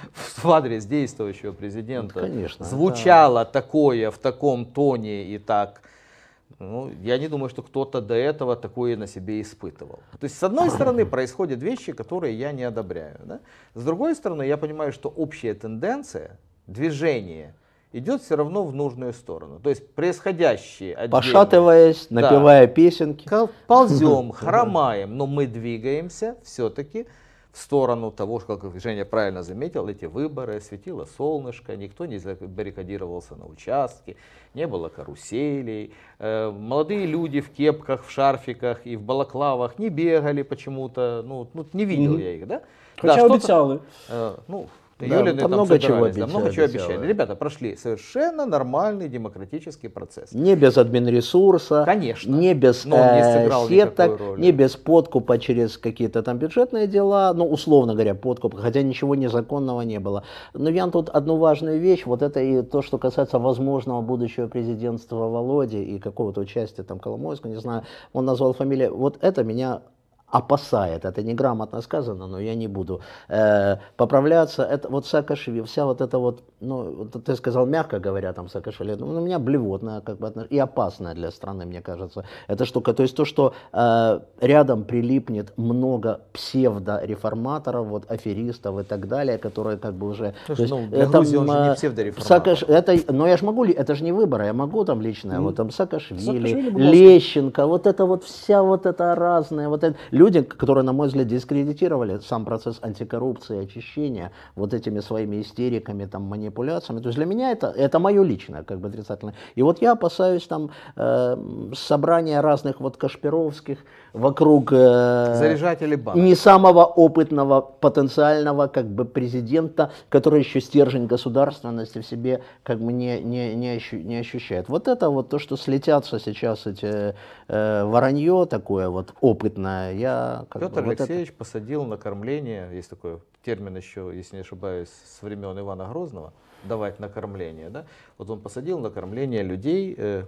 в адрес действующего президента Ну, конечно, звучало такое в таком тоне и так. Ну, я не думаю, что кто-то до этого такое на себе испытывал. То есть, с одной стороны, происходят вещи, которые я не одобряю. Да? С другой стороны, я понимаю, что общая тенденция, движение идет все равно в нужную сторону. То есть, происходящие отдельно, Пошатываясь, да, напевая песенки. кол- ползем, хромаем, но мы двигаемся все-таки в сторону того, что, как Женя правильно заметил, эти выборы, светило солнышко, никто не баррикадировался на участке, не было каруселей, э, молодые люди в кепках, в шарфиках и в балаклавах не бегали почему-то, ну, ну не видел Мгм. я их, да? Хоча Да, что-то- обіцяли. Э, ну, Да, Юлины там там много чего собирались, да, обещали, много чего обещали. обещали. Ребята прошли совершенно нормальный демократический процесс. Не без админресурса, Конечно. не без Но он не э, сыграл никакой сеток, роли. не без подкупа через какие-то там бюджетные дела, ну, условно говоря, подкуп, хотя ничего незаконного не было. Но я тут одну важную вещь, вот это и то, что касается возможного будущего президентства Володи и какого-то участия там Коломойского, не знаю, он назвал фамилию, вот это меня опасает, это неграмотно сказано, но я не буду э, поправляться. Это вот Саакашвили, вся вот эта вот, ну, вот ты сказал мягко говоря, там Саакашвили, ну, на меня блевотная как бы отнош- и опасная для страны, мне кажется, эта штука. То есть то, что э, рядом прилипнет много псевдореформаторов, вот аферистов и так далее, которые как бы уже... Слушай, то ну, есть для Грузии он же не э, псевдореформатор. Саакаш- это, но я ж могу, ли- это же не выборы, я могу там личное, вот там Саакашвили, Саакашвили, будь ласка. Лещенко, вот это вот вся вот это разная, вот это, люди, которые, на мой взгляд, дискредитировали сам процесс антикоррупции, очищения вот этими своими истериками, там, манипуляциями. То есть для меня это, это мое личное, как бы отрицательное. И вот я опасаюсь там э, собрания разных вот Кашпировских вокруг э, Заряжатели банок. не самого опытного потенциального как бы президента, который еще стержень государственности в себе как бы не, не, не, ощу- не ощущает. Вот это вот то, что слетятся сейчас эти э, воронье такое вот опытное, я как Петр бы, вот это- Алексеевич посадил на кормление, есть такой термин еще, если не ошибаюсь, с времен Ивана Грозного, давать на кормление. Да? Вот он посадил на кормление людей, э,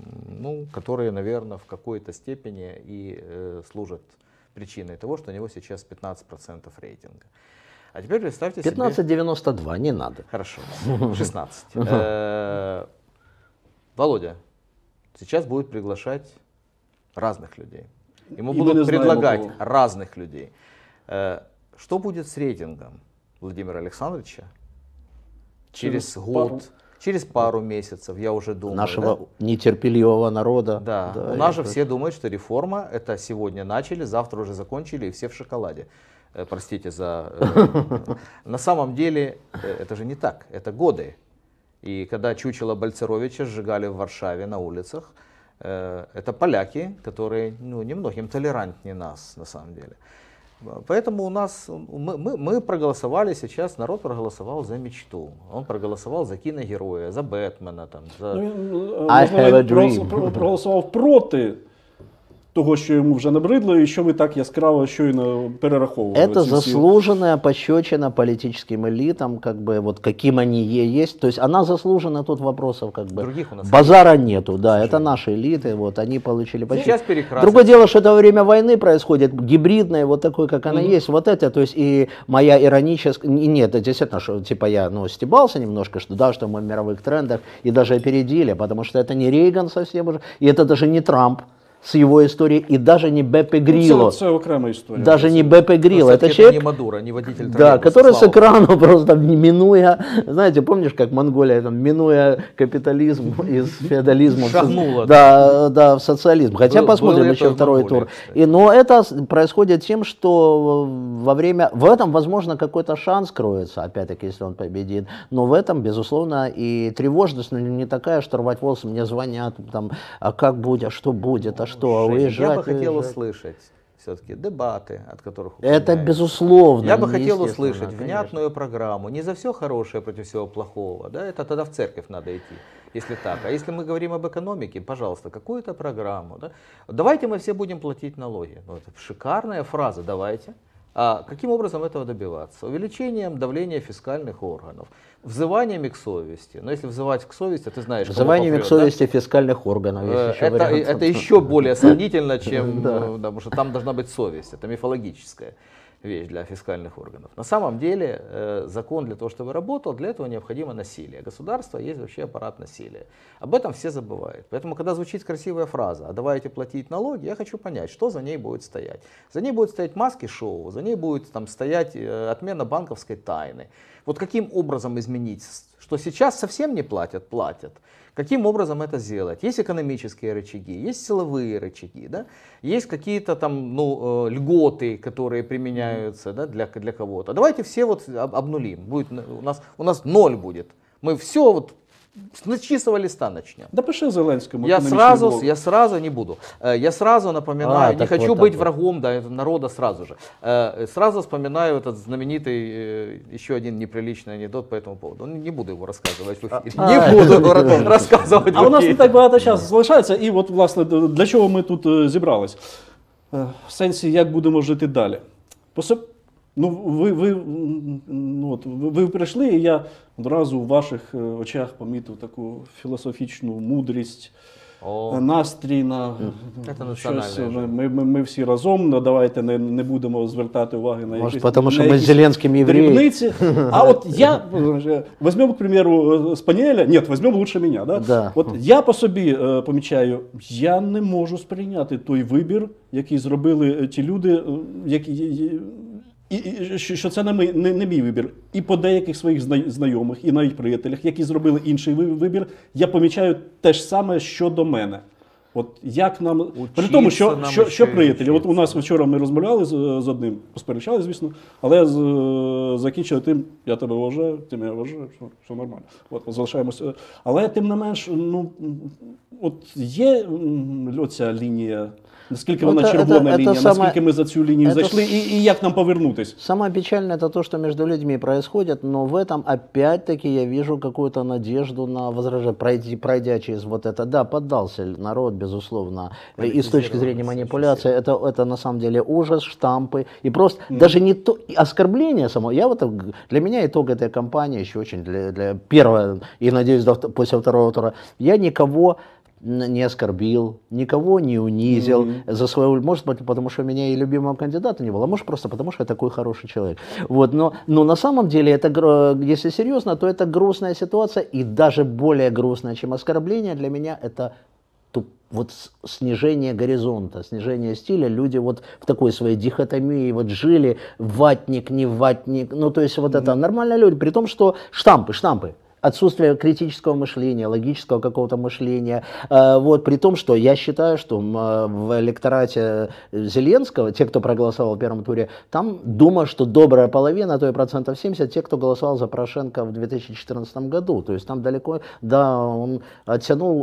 ну, которые, наверное, в какой-то степени и э, служат причиной того, что у него сейчас пятнадцать процентов рейтинга. А теперь представьте себе... пятнадцать девяносто два, не надо. Хорошо, шестнадцать. Э, Володя сейчас будет приглашать разных людей. Ему И мы будут не знаем, предлагать у кого. разных людей. Э, Что будет с рейтингом Владимира Александровича через, Через год, пару- через пару месяцев, я уже думаю. Нашего нетерпеливого народа. Да, Да, у нас же это- все думают, что реформа это сегодня начали, завтра уже закончили и все в шоколаде. Э, Простите за... э, На самом деле э, это же не так, это годы. И когда чучело Бальцеровича сжигали в Варшаве на улицах, э, это поляки, которые ну, немногим толерантнее нас на самом деле. Поэтому у нас, мы, мы, мы проголосовали сейчас, народ проголосовал за мечту. Он проголосовал за киногероя, за Бэтмена, там, за... Ну, він, I можливо, have a він прос- dream. про- проголосував проти того, що йому вже набридло, і що ви так яскраво щойно перераховували. Это ці всі- заслуженная пощечина политическим элитам, как бы вот каким они е- есть. То есть она заслужена, тут вопросов как бы. Других у нас Базара нету, да, это наши элиты, вот они получили пощечину. Сейчас перекрасить. Другое дело, что это во время войны происходит, гибридное, вот такой, как она есть, вот это, то есть и моя ироническая, не- нет, это действительно, что типа я, ну, стебался немножко, что да, что мы в мировых трендах и даже опередили, потому что это не Рейган совсем уже, и это даже не Трамп с его историей, и даже не Беппе Ну, Грилло. Це, це окрема історія. Даже не Беппе Грилло, это это человек, не Мадуро, не водитель да, троллейбуса, который с слава богу. экрана просто минуя, знаете, помнишь, как Монголия, там, минуя капитализм из феодализма, в со- Шагнула, да, да, в социализм. Хотя Был- посмотрим было еще это в второй Монголии, тур. кстати. И, но это с- происходит тем, что во время, в этом, возможно, какой-то шанс кроется, опять-таки, если он победит, но в этом, безусловно, и тревожность, но не такая, что рвать волосы, мне звонят, там, а как будет, а что будет, а что, а Женя, уезжать, я бы хотел уезжать. услышать все-таки дебаты, от которых Это уклоняются. безусловно. Я бы хотел естественно, услышать конечно. внятную программу, не за все хорошее против всего плохого, да, это тогда в церковь надо идти, если так. А если мы говорим об экономике, пожалуйста, какую-то программу, да. Давайте мы все будем платить налоги. Ну, это шикарная фраза, давайте. А каким образом этого добиваться? Увеличением давления фискальных органов, взываниями к совести. Но если взывать к совести, ты знаешь, кому Взываниями к попрет, да? совести фискальных органов. Есть Э, еще Это, вариант. это еще более сомнительно, чем, Да. э, да, потому что там должна быть совесть, это мифологическая вещь для фискальных органов. На самом деле э, закон для того, чтобы работал, для этого необходимо насилие. Государство есть вообще аппарат насилия. Об этом все забывают. Поэтому, когда звучит красивая фраза, а давайте платить налоги, я хочу понять, что за ней будет стоять. За ней будет стоять маски-шоу, за ней будет там, стоять э, отмена банковской тайны. Вот каким образом изменить, что сейчас совсем не платят, платят. Каким образом это сделать? Есть экономические рычаги, есть силовые рычаги, да? Есть какие-то там ну, э, льготы, которые применяются да, для, для кого-то. Давайте все вот об- обнулим. Будет, у, нас, у нас ноль будет. Мы все вот с чистого листа начнем. Напиши Зеленському. Я економічний сразу, блок. я сразу не буду. Э, Я сразу напоминаю, А, не так хочу вот быть так вот. врагом да, народа сразу же. Э, Сразу вспоминаю этот знаменитый, э, еще один неприличный анекдот по этому поводу. Ну, не буду его рассказывать в эфире. А, Не буду его ра- рассказывать А в у нас не эфире. так багато часу залишається, і от, власне, для чого ми тут е, зібрались? Е, В сенсі, як будемо жити далі. Посип... Ну, ви, ви, м, ну, от, ви, ви прийшли, і я одразу в ваших е, очах помітив таку філософічну мудрість, О, е, настрій на Це національне щось. вже. Ми, ми, ми всі разом, ну, давайте не, не будемо звертати уваги на Может, якісь, потому что на мы с якісь Зеленским евреи. дрібниці. А вот я, э, возьмем, к примеру, э, Спаниеля, нет, возьмем лучше меня, да? Да. От я по собі е, помічаю, я не можу сприйняти той вибір, який зробили е, ті люди, е, які, і, і, і, що що це не, ми, не, не мій вибір. І по деяких своїх зна- знайомих, і навіть приятелях, які зробили інший ви- вибір, я помічаю те ж саме щодо мене. От як нам при тому, що, нам що, ще що й приятелі, от у нас вчитися. вчора ми розмовляли з, з одним, посперечали, звісно, але з, е, закінчили тим, я тебе вважаю, ти мене вважаєш, все, все нормально. От, залишаємося. Але тим не менш, ну, от є м, оця лінія, наскільки Ну, вона це- червона це- лінія, це саме- наскільки ми за цю лінію це зайшли, с- і, і як нам повернутись? Самое печальное это то, что между людьми происходит, но в этом опять-таки я вижу какую-то надежду на возражение, пройти, пройдя через вот это. Да, поддался народ, безусловно. И с точки зрения манипуляции, это, это на самом деле ужас, штампы. И просто даже не то, и оскорбление само. Я вот, для меня итог этой кампании еще очень, для, для первого, и надеюсь, до, вт- после второго тура, я никого н- не оскорбил, никого не унизил за свою, может быть, потому что у меня и любимого кандидата не было, а может просто потому, что я такой хороший человек. Вот, но, но на самом деле, это, гр- если серьезно, то это грустная ситуация, и даже более грустная, чем оскорбление, для меня это туп- вот с- снижение горизонта, снижение стиля. Люди вот в такой своей дихотомии вот жили, ватник, не ватник, ну то есть вот это нормальные люди, при том, что штампы, штампы. Отсутствие критического мышления, логического какого-то мышления. Э, Вот, при том, что я считаю, что м, э, в электорате Зеленского, те, кто проголосовал в первом туре, там, думаю, что добрая половина, а то и процентов семьдесят, те, кто голосовал за Порошенко в две тысячи четырнадцатом году. То есть там далеко, да, он оттянул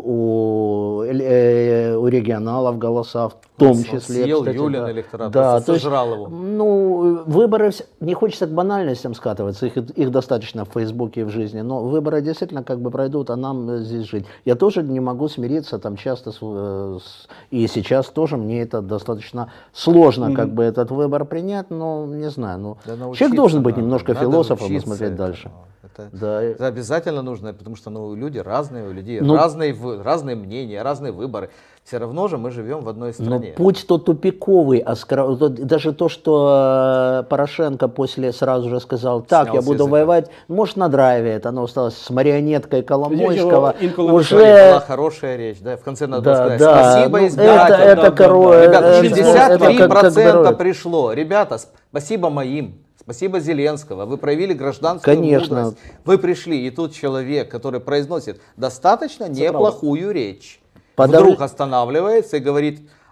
у, э, у регионалов голоса, в том Он числе. съел кстати, Юлин да. электорат, Да, просто то есть, сожрал его. ну, выборы, вс- не хочется к банальностям скатываться, их, их достаточно в Фейсбуке и в жизни, но выборы действительно как бы пройдут, а нам э, здесь жить. Я тоже не могу смириться там часто, с, э, с- и сейчас тоже мне это достаточно сложно, как бы этот выбор принять, но не знаю, ну, Да научиться человек должен быть надо, немножко надо философом и научиться смотреть этому. дальше. Это, Да, и- это обязательно нужно, потому что ну, люди разные, у людей Ну- разные, в- разные мнения, разные выборы. Все равно же мы живем в одной Но стране. путь то тупиковый, оскор- то- даже то, что э, Порошенко после сразу же сказал, так, Снял я с буду языка. воевать, может, на драйве это, оно осталось с марионеткой Коломойского, Я его инкола Это уже... была хорошая речь, да, в конце надо Да, сказать, да, спасибо ну, избирателям. это, это да, коро- да, да. Ребята, это- шестьдесят три это как- как процента герой. пришло. Ребята, спасибо моим, спасибо Зеленского. Вы проявили гражданскую Конечно. мудрость. Вы пришли, и тут человек, который произносит достаточно неплохую речь, Подав- вдруг останавливается и говорит,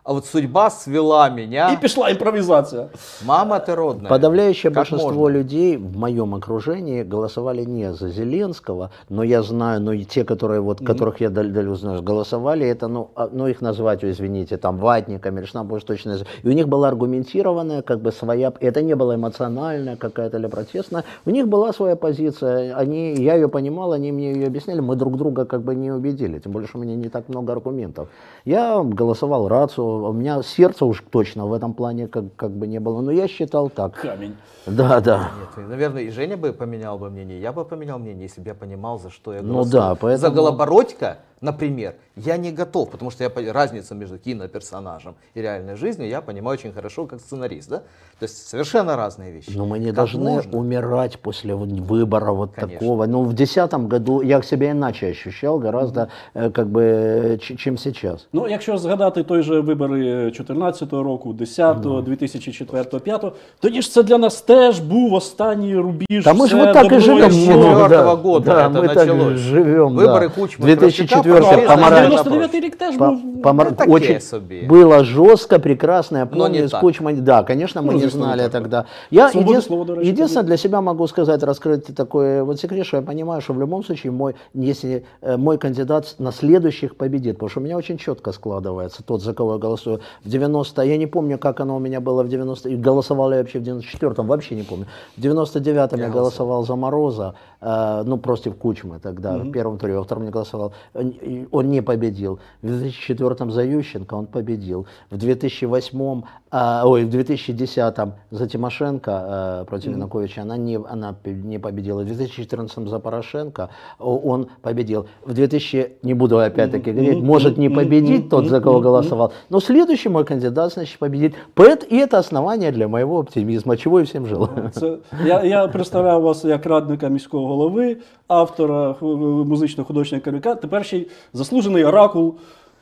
А вот судьба свела меня. І пішла імпровізація. Мама ты родная. Подавляющее Как большинство можно? людей в моем окружении голосовали не за Зеленского, но я знаю, но и те, которые вот, Мгм. которых я дал- дал узнать, голосовали, это, ну, а, ну, их назвать, извините, там, ватниками, или что там, больше точно не знаю. И у них была аргументированная, как бы своя, это не было эмоциональная какая-то или протестная, у них была своя позиция, они, я ее понимал, они мне ее объясняли, мы друг друга как бы не убедили, тем более, что у меня не так много аргументов. Я голосовал рацию, у меня сердца уж точно в этом плане как, как бы не было, но я считал так. Камінь. Да, да. Нет, наверное, и Женя бы поменял бы мнение, я бы поменял мнение, если бы я понимал, за что я Ну голосую. да, поэтому- За Голобородько, например, я не готов, потому что я по- разницу между киноперсонажем и реальной жизнью я понимаю очень хорошо как сценарист, да? То есть совершенно разные вещи. Но мы не Как должны можно? умирать после вот выбора вот Конечно. такого. Ну, в десятом году я себя иначе ощущал гораздо, э, как бы, э, ч- чем сейчас. Ну, якщо згадати той же вибори чотирнадцятого року, десятого, дві тисячі четвертого, п'ятого, тоді ж це для нас теж був останній рубіж. Да мы же все вот так и добро живем. йшло. ну, четвертого да, года да, это мы так началось. живем. Выборы да. Кучмы, две тысячи четвёртый Кравчука, помаранч- Помаранч- дев'яносто дев'ятий рік теж По- був. помар- Ну, таке очень собі. было жестко, прекрасно, я Но помню, не с так. Кучмой, да, конечно, мы Ну, не здесь знали не так, тогда. Я Свобода един- слова, до речі, единственное для себя могу сказать, раскрыть такой вот секрет, что я понимаю, что в любом случае мой, если э, мой кандидат на следующих победит, потому что у меня очень четко складывается тот, за кого я голосую. В девяносто, я не помню, как оно у меня было в девяносто, и голосовал я вообще в девяносто четвёртом, вообще не помню. В девяносто девятом я, Я голосовал за Мороза, э, ну, против Кучмы тогда, в первом туре, во втором не голосовал. Он, и он не победил. В две тысячи четвёртом за Ющенко он победил. В две тысячи восьмом, а, ой, в две тысячи десятом за Тимошенко э, против Януковича она не, она пе- не победила. В две тысячи четырнадцатом за Порошенко о, он победил. В две тысячи, не буду опять-таки говорить, может не победить тот, за кого голосовал, но следующий мой кандидат, значит, победит. Поэт, и это основание для моего оптимизма, чего и всем желаю. Це, я, я представляю вас як радника міського голови, автора ху- музично-художнього керівника, тепер ще й заслужений оракул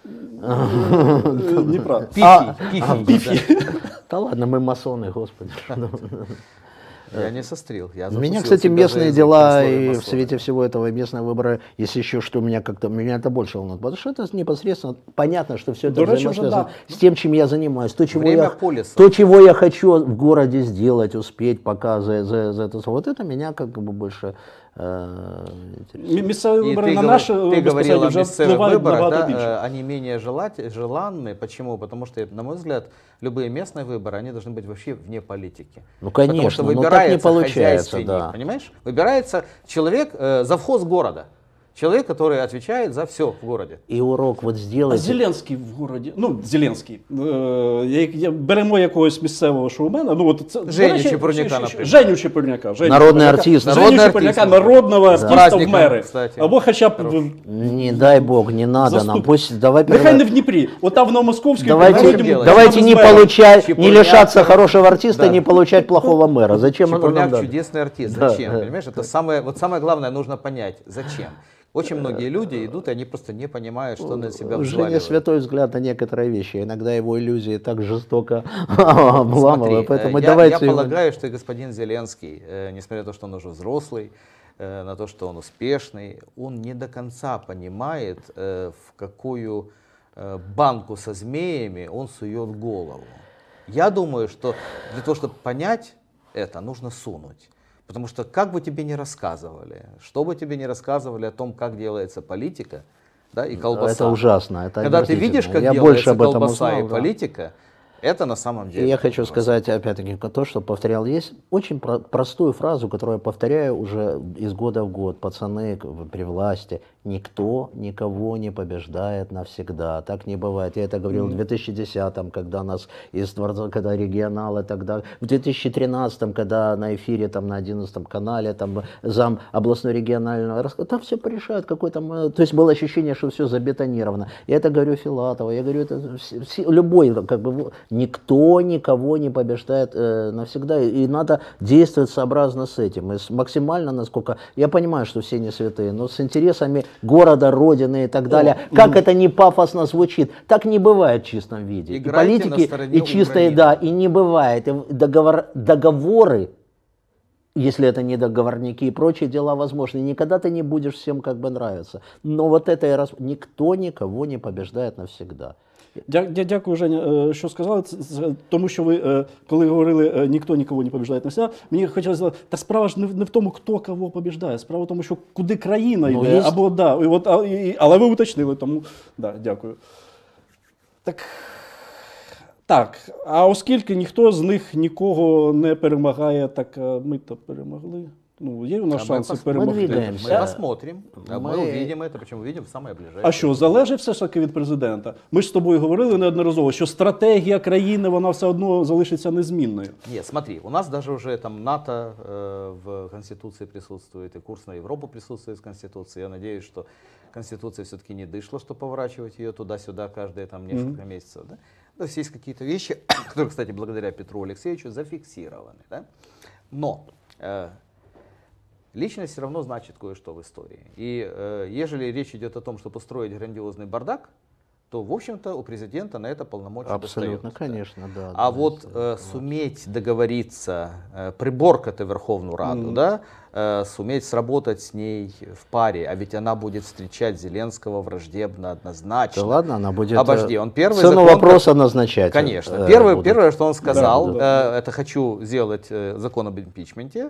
е, Дніпра. Пифи, А, пифи, Да ладно, мы масоны, господи. да. Я не сострил. Я У меня, закусил кстати, себе за местные язык дела, при слове и в масоны. свете всего этого местные выборы, если еще что, меня как-то, меня это больше волнует. Потому что это непосредственно понятно, что все это До речі, взаимосвязано вже с тем, чем я занимаюсь. То, чего Время я, полиса. то, чего я хочу в городе сделать, успеть, пока за, за, за это. Вот это меня как бы больше э, интересует. Мі- Місцеві И вибори ты, на говор- наші ты говорил безпосередньо о вже местных впливають выборах, набагато да, більше. э, они менее желать, желанны. Почему? Потому что, на мой взгляд, любые местные выборы, они должны быть вообще вне политики. Ну, Потому конечно, что но так не выбирается получается, хозяйственник, да. понимаешь? Выбирается человек, э, завхоз города. Человек, который отвечает за все в городе. И урок вот А сделайте. Зеленський в городі, ну, Зеленський, е, як- я- беремо якогось місцевого шоумена, ну, от це, до Женю речі, Чепурняка, Ш- Ш- наприклад. Женю Чепурняка. Женю Народний Чепурняка. артист. Женю Народний Чепурняка, артист. народного З артиста в праздником, мери. кстати. Або хоча б, Хорошо. в- Не дай бог, не надо нам. Заступ- Пусть, давай нехай перево- не в Дніпрі, от там в Новомосковській. Давайте, Давайте делать. давайте не получать, не Чепурняк. лишаться хорошего артиста, Да. не получать плохого мэра. Зачем оно нам Чепурняк надо? чудесный артист. Да, Зачем? да. Понимаешь, это самое, вот самое главное нужно понять. Зачем? Очень многие люди идут, и они просто не понимают, что на себя У Женя взваливают. святой взгляд на некоторые вещи. Иногда его иллюзии так жестоко обламывают. Смотри, Поэтому э, я, давайте... я его- полагаю, что и господин Зеленский, э, несмотря на то, что он уже взрослый, э, на то, что он успешный, он не до конца понимает, э, в какую э, банку со змеями он сует голову. Я думаю, что для того, чтобы понять это, нужно сунуть. Потому что как бы тебе ни рассказывали, что бы тебе ни рассказывали о том, как делается политика, да, и колбаса. Это ужасно. Это Когда ты отвратительно. видишь, как Я делается больше об этом колбаса узнал, и да. политика, это на самом деле. И я хочу ужасно. сказать, опять-таки, то, что повторял. Есть очень про- простую фразу, которую я повторяю уже из года в год. Пацаны к- при власти. Никто никого не побеждает навсегда. Так не бывает. Я это говорил в две тысячи десятом, когда нас из дворца, когда регионалы тогда. В две тысячи тринадцатом, когда на эфире там на одиннадцатом канале там зам областной регионального рассказа, там все порешают какой там. э, То есть было ощущение, что все забетонировано. Я это говорю Филатову, я говорю это все- все- любой как бы в- никто никого не побеждает э, навсегда, и, и надо действовать сообразно с этим, и с- максимально насколько я понимаю, что все не святые, но с интересами города, родины и так далее. Как это не пафосно звучит, так не бывает в чистом виде. Играйте и на политики, стороне и чистые, Украины. да, и не бывает. И договор, договоры, если это не договорники и прочие дела возможны, никогда ты не будешь всем как бы нравиться. Но вот это и раз... никто никого не побеждает навсегда. Дя- дя- Дякую, Женя, е, що сказали. Це- це- Тому що ви, е, коли говорили, е, ніхто нікого не побіждає на всегда, мені хотілося сказати, та справа ж не в не в тому, хто кого побіждає, справа в тому, що куди країна Ну, йде, є- або да, і от, а, і- але ви уточнили, тому да, дякую. Так, так, а оскільки ніхто з них нікого не перемагає, так е, ми то перемогли. Ну, є у нас А ми шанси пос- ми перемогти. двигаємося. Мы Э, посмотрим, да, мы мы- увидим это, причем увидим в самое ближайшее. А що, залежить все ж таки від президента? Ми ж з тобою говорили неодноразово, що стратегія країни, вона все одно залишиться незмінною. Нет, смотри, у нас даже уже там НАТО э, в Конституции присутствует, и курс на Европу присутствует в Конституции. Я надеюсь, что Конституция все-таки не дышла, что поворачивать ее туда-сюда каждые там несколько месяцев. Да? То есть есть какие-то вещи, которые, кстати, благодаря Петру Алексеевичу зафиксированы. Да? Но э, личность все равно значит кое-что в истории. И э, ежели речь идет о том, чтобы устроить грандиозный бардак, то, в общем-то, у президента на это полномочия Абсолютно, достает, да. конечно, да. А да, вот да, э, да. суметь договориться, э, приборкать Верховную Раду, Мгм. да, э, суметь сработать с ней в паре, а ведь она будет встречать Зеленского враждебно однозначно. Да ладно, она будет Обожди, э, он первый цену закон, вопроса назначать. Конечно. э, Первое, будет. первое, что он сказал, Да, да. э, это хочу сделать э, закон об импичменте,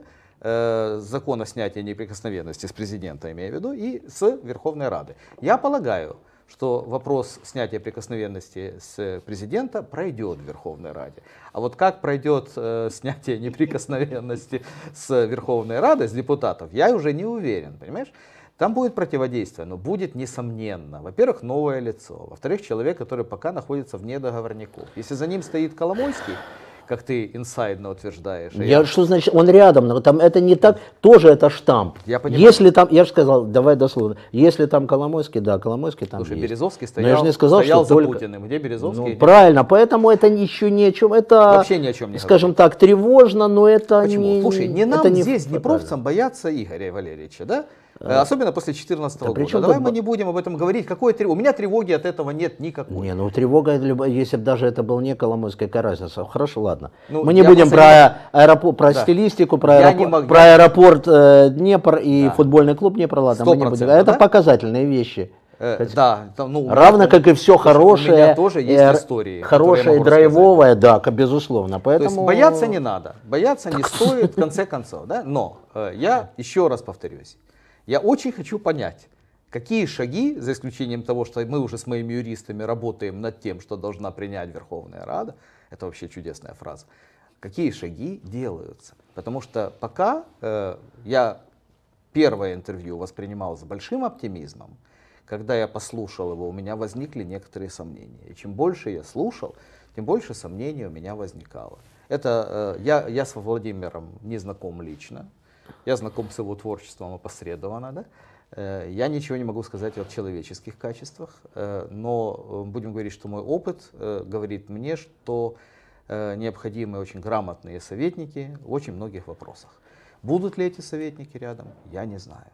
э, закон о снятии неприкосновенности с президента, имею в виду, и с Верховной Рады. Я полагаю, что вопрос снятия прикосновенности с президента пройдет в Верховной Раде. А вот как пройдет э, снятие неприкосновенности с Верховной Рады, с депутатов, я уже не уверен, понимаешь? Там будет противодействие, но будет несомненно. Во-первых, новое лицо. Во-вторых, человек, который пока находится вне договорников. Если за ним стоит Коломойский, как ты инсайдно утверждаешь. а Я, что значит, он рядом, но там это не так, тоже это штамп. Я понимаю. Если там, я же сказал, давай дословно, если там Коломойский, да, Коломойский там Слушай, есть. Березовский Но я стоял, же не сказал, стоял что за только- Путиным. Где Березовский? Ну, правильно, поэтому это еще ни о чем, это, Вообще ни о чем не скажем так, тревожно, но это Почему? не... Слушай, не нам это не здесь, фатально. днепровцам, бояться Игоря Валерьевича, да? Э, Особенно после две тысячи четырнадцатого Да при года. чем Давай тут мы бо- не будем об этом говорить. Какой трев- У меня тревоги от этого нет никакой. Не, ну тревога, любо- если бы даже это был не Коломойский, какая разница? Хорошо, ладно. Ну, Мы не я будем просто про аэропорт, про Да. стилистику, про, Я аэропорт, не мог- про я- аэропорт э, Днепр и Да. футбольный клуб Днепр, ладно, Сто мы не будем. процентов, Это да? показательные вещи. Э, Хотя- да, там, ну, у меня Равно там- как и все Слушай, хорошее, У меня тоже есть э, истории. которые я хорошее и могу драйвовое, да, к- безусловно. То есть Поэтому... бояться не надо, бояться не стоит в конце концов. Да? Но э, я еще раз повторюсь, я очень хочу понять, какие шаги, за исключением того, что мы уже с моими юристами работаем над тем, что должна принять Верховная Рада, это вообще чудесная фраза, какие шаги делаются. Потому что пока э, я первое интервью воспринимал с большим оптимизмом, когда я послушал его, у меня возникли некоторые сомнения. И чем больше я слушал, тем больше сомнений у меня возникало. Это, э, я, я с Владимиром не знаком лично, я знаком с его творчеством опосредованно, да? Э, я ничего не могу сказать о человеческих качествах, э, но э, будем говорить, что мой опыт э, говорит мне, что э, необходимы очень грамотные советники в очень многих вопросах. Будут ли эти советники рядом, я не знаю.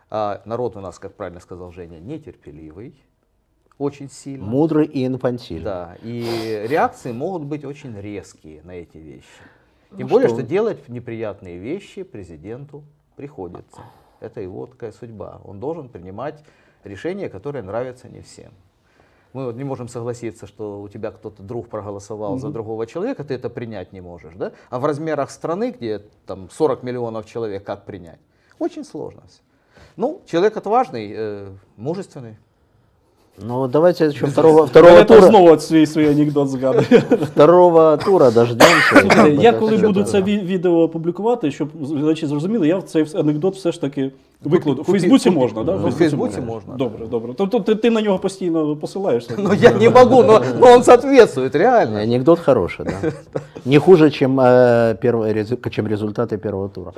А народ у нас, как правильно сказал Женя, нетерпеливый, очень сильно. Мудрый и инфантильный. Да, и реакции могут быть очень резкие на эти вещи. Тем Ну более, что? что делать неприятные вещи президенту приходится. Это его такая судьба. Он должен принимать решения, которые нравятся не всем. Мы вот не можем согласиться, что у тебя кто-то друг проголосовал за другого человека, ты это принять не можешь. Да? А в размерах страны, где там сорок миллионов человек, как принять? Очень сложно все. Ну, человек отважный, э, мужественный. Ну давайте еще второго, второго, Я тура, знову свій, свій анекдот згадую. второго тура дождемся. Слухайте, я коли Что-то, буду це да. ві- відео публікувати, щоб глядачі зрозуміли, я цей анекдот все ж таки викладу. В купі- Фейсбуці купі- можна, так? Ну, в Фейсбуці можна. Добре, добре. Тобто ти, ти на нього постійно посилаєшся? Ну, я не могу, но, но он соответствует, реально. Анекдот хороший, да. Не хуже, чем, э, первый, резу- чем результаты первого тура.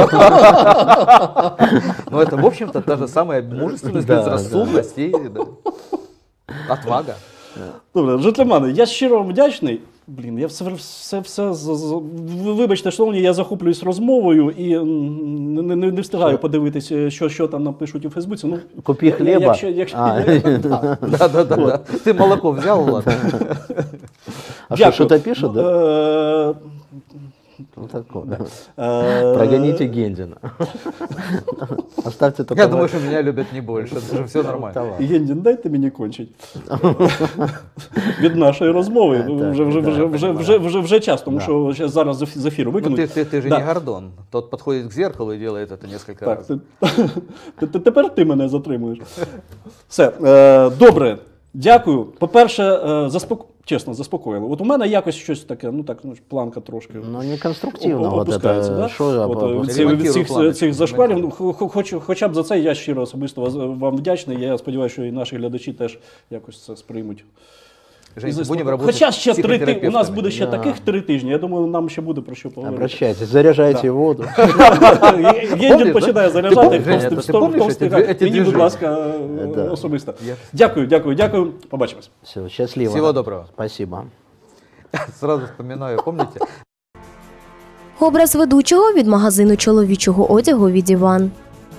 Но это, в общем-то, та же самая мужественность, Да, безрассудность и да, отвага. Добре, джентльмени, я щиро вам вдячний. Блін, я все, все, все, з- з- ви- вибачте, шановні, я захоплююсь розмовою і м, не, не, не встигаю подивитися, що, що там напишуть у Фейсбуці. Ну, Купи я- хлеба. Якщо, якщо, А. да. Да, да, да, да. Ты молоко взял, ладно? А что, что-то пишут, Ну, да? е, Ну, такое, да. Е, Прогоните Гендина. Оставьте только... Я думаю, что меня любят не больше, даже все нормально. Талант. Гендін, дайте мені кончить. Від нашої розмови. Так, Вже, вже, да, вже, вже, вже, вже, вже час, тому Да. що ще зараз з еф- з ефіру Ну, викинуть. ты, ты, ты же Да. не Гордон. Тот подходит к зеркалу и делает это несколько Так, раз. ти, ти, ти- тепер ти мене затримуєш. Все, е, добре, дякую. По-перше, е, заспоко... чесно, заспокоїли. От у мене якось щось таке, ну так, ну, планка трошки. Ну, не конструктивно Оп- вот опускається, это. да? Шо От, об- е, об- від цих- від Ремонтирую цих, планочки, цих зашкварів, ну, ремонтирую. хо- хоч, хоча б за це я щиро особисто вас- вам вдячний. Я сподіваюся, що і наші глядачі теж якось це сприймуть. Жень, І заспоко- будем работать Хоча с ще три тижні, у нас психотерапевтами. буде ще Да. таких три тижні. Я думаю, нам ще буде про що поговорити. Обращайтесь, заряжайте воду. Гендін Помниш, починає да? заряджати, Ти помниш, хто Женя, з ти тим помниш хто ці встигає. дві- ці Мені, будь движення? ласка, Да. особисто. Я- Дякую, дякую, дякую. Побачимось. Все, счастливо. Всего доброго. Спасибо. Сразу вспоминаю, помните? Образ ведучого від магазину чоловічого одягу від Іван.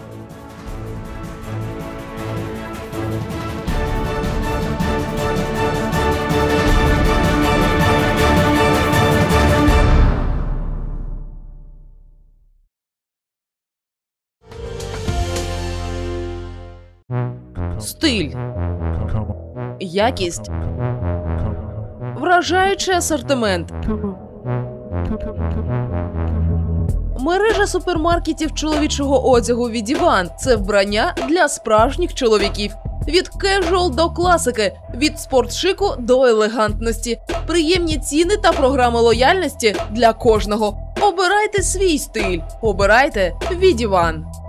Стиль, якість, вражаючий асортимент. Мережа супермаркетів чоловічого одягу від Іван – це вбрання для справжніх чоловіків. Від кежуал до класики, від спортшику до елегантності. Приємні ціни та програми лояльності для кожного. Обирайте свій стиль. Обирайте від Іван.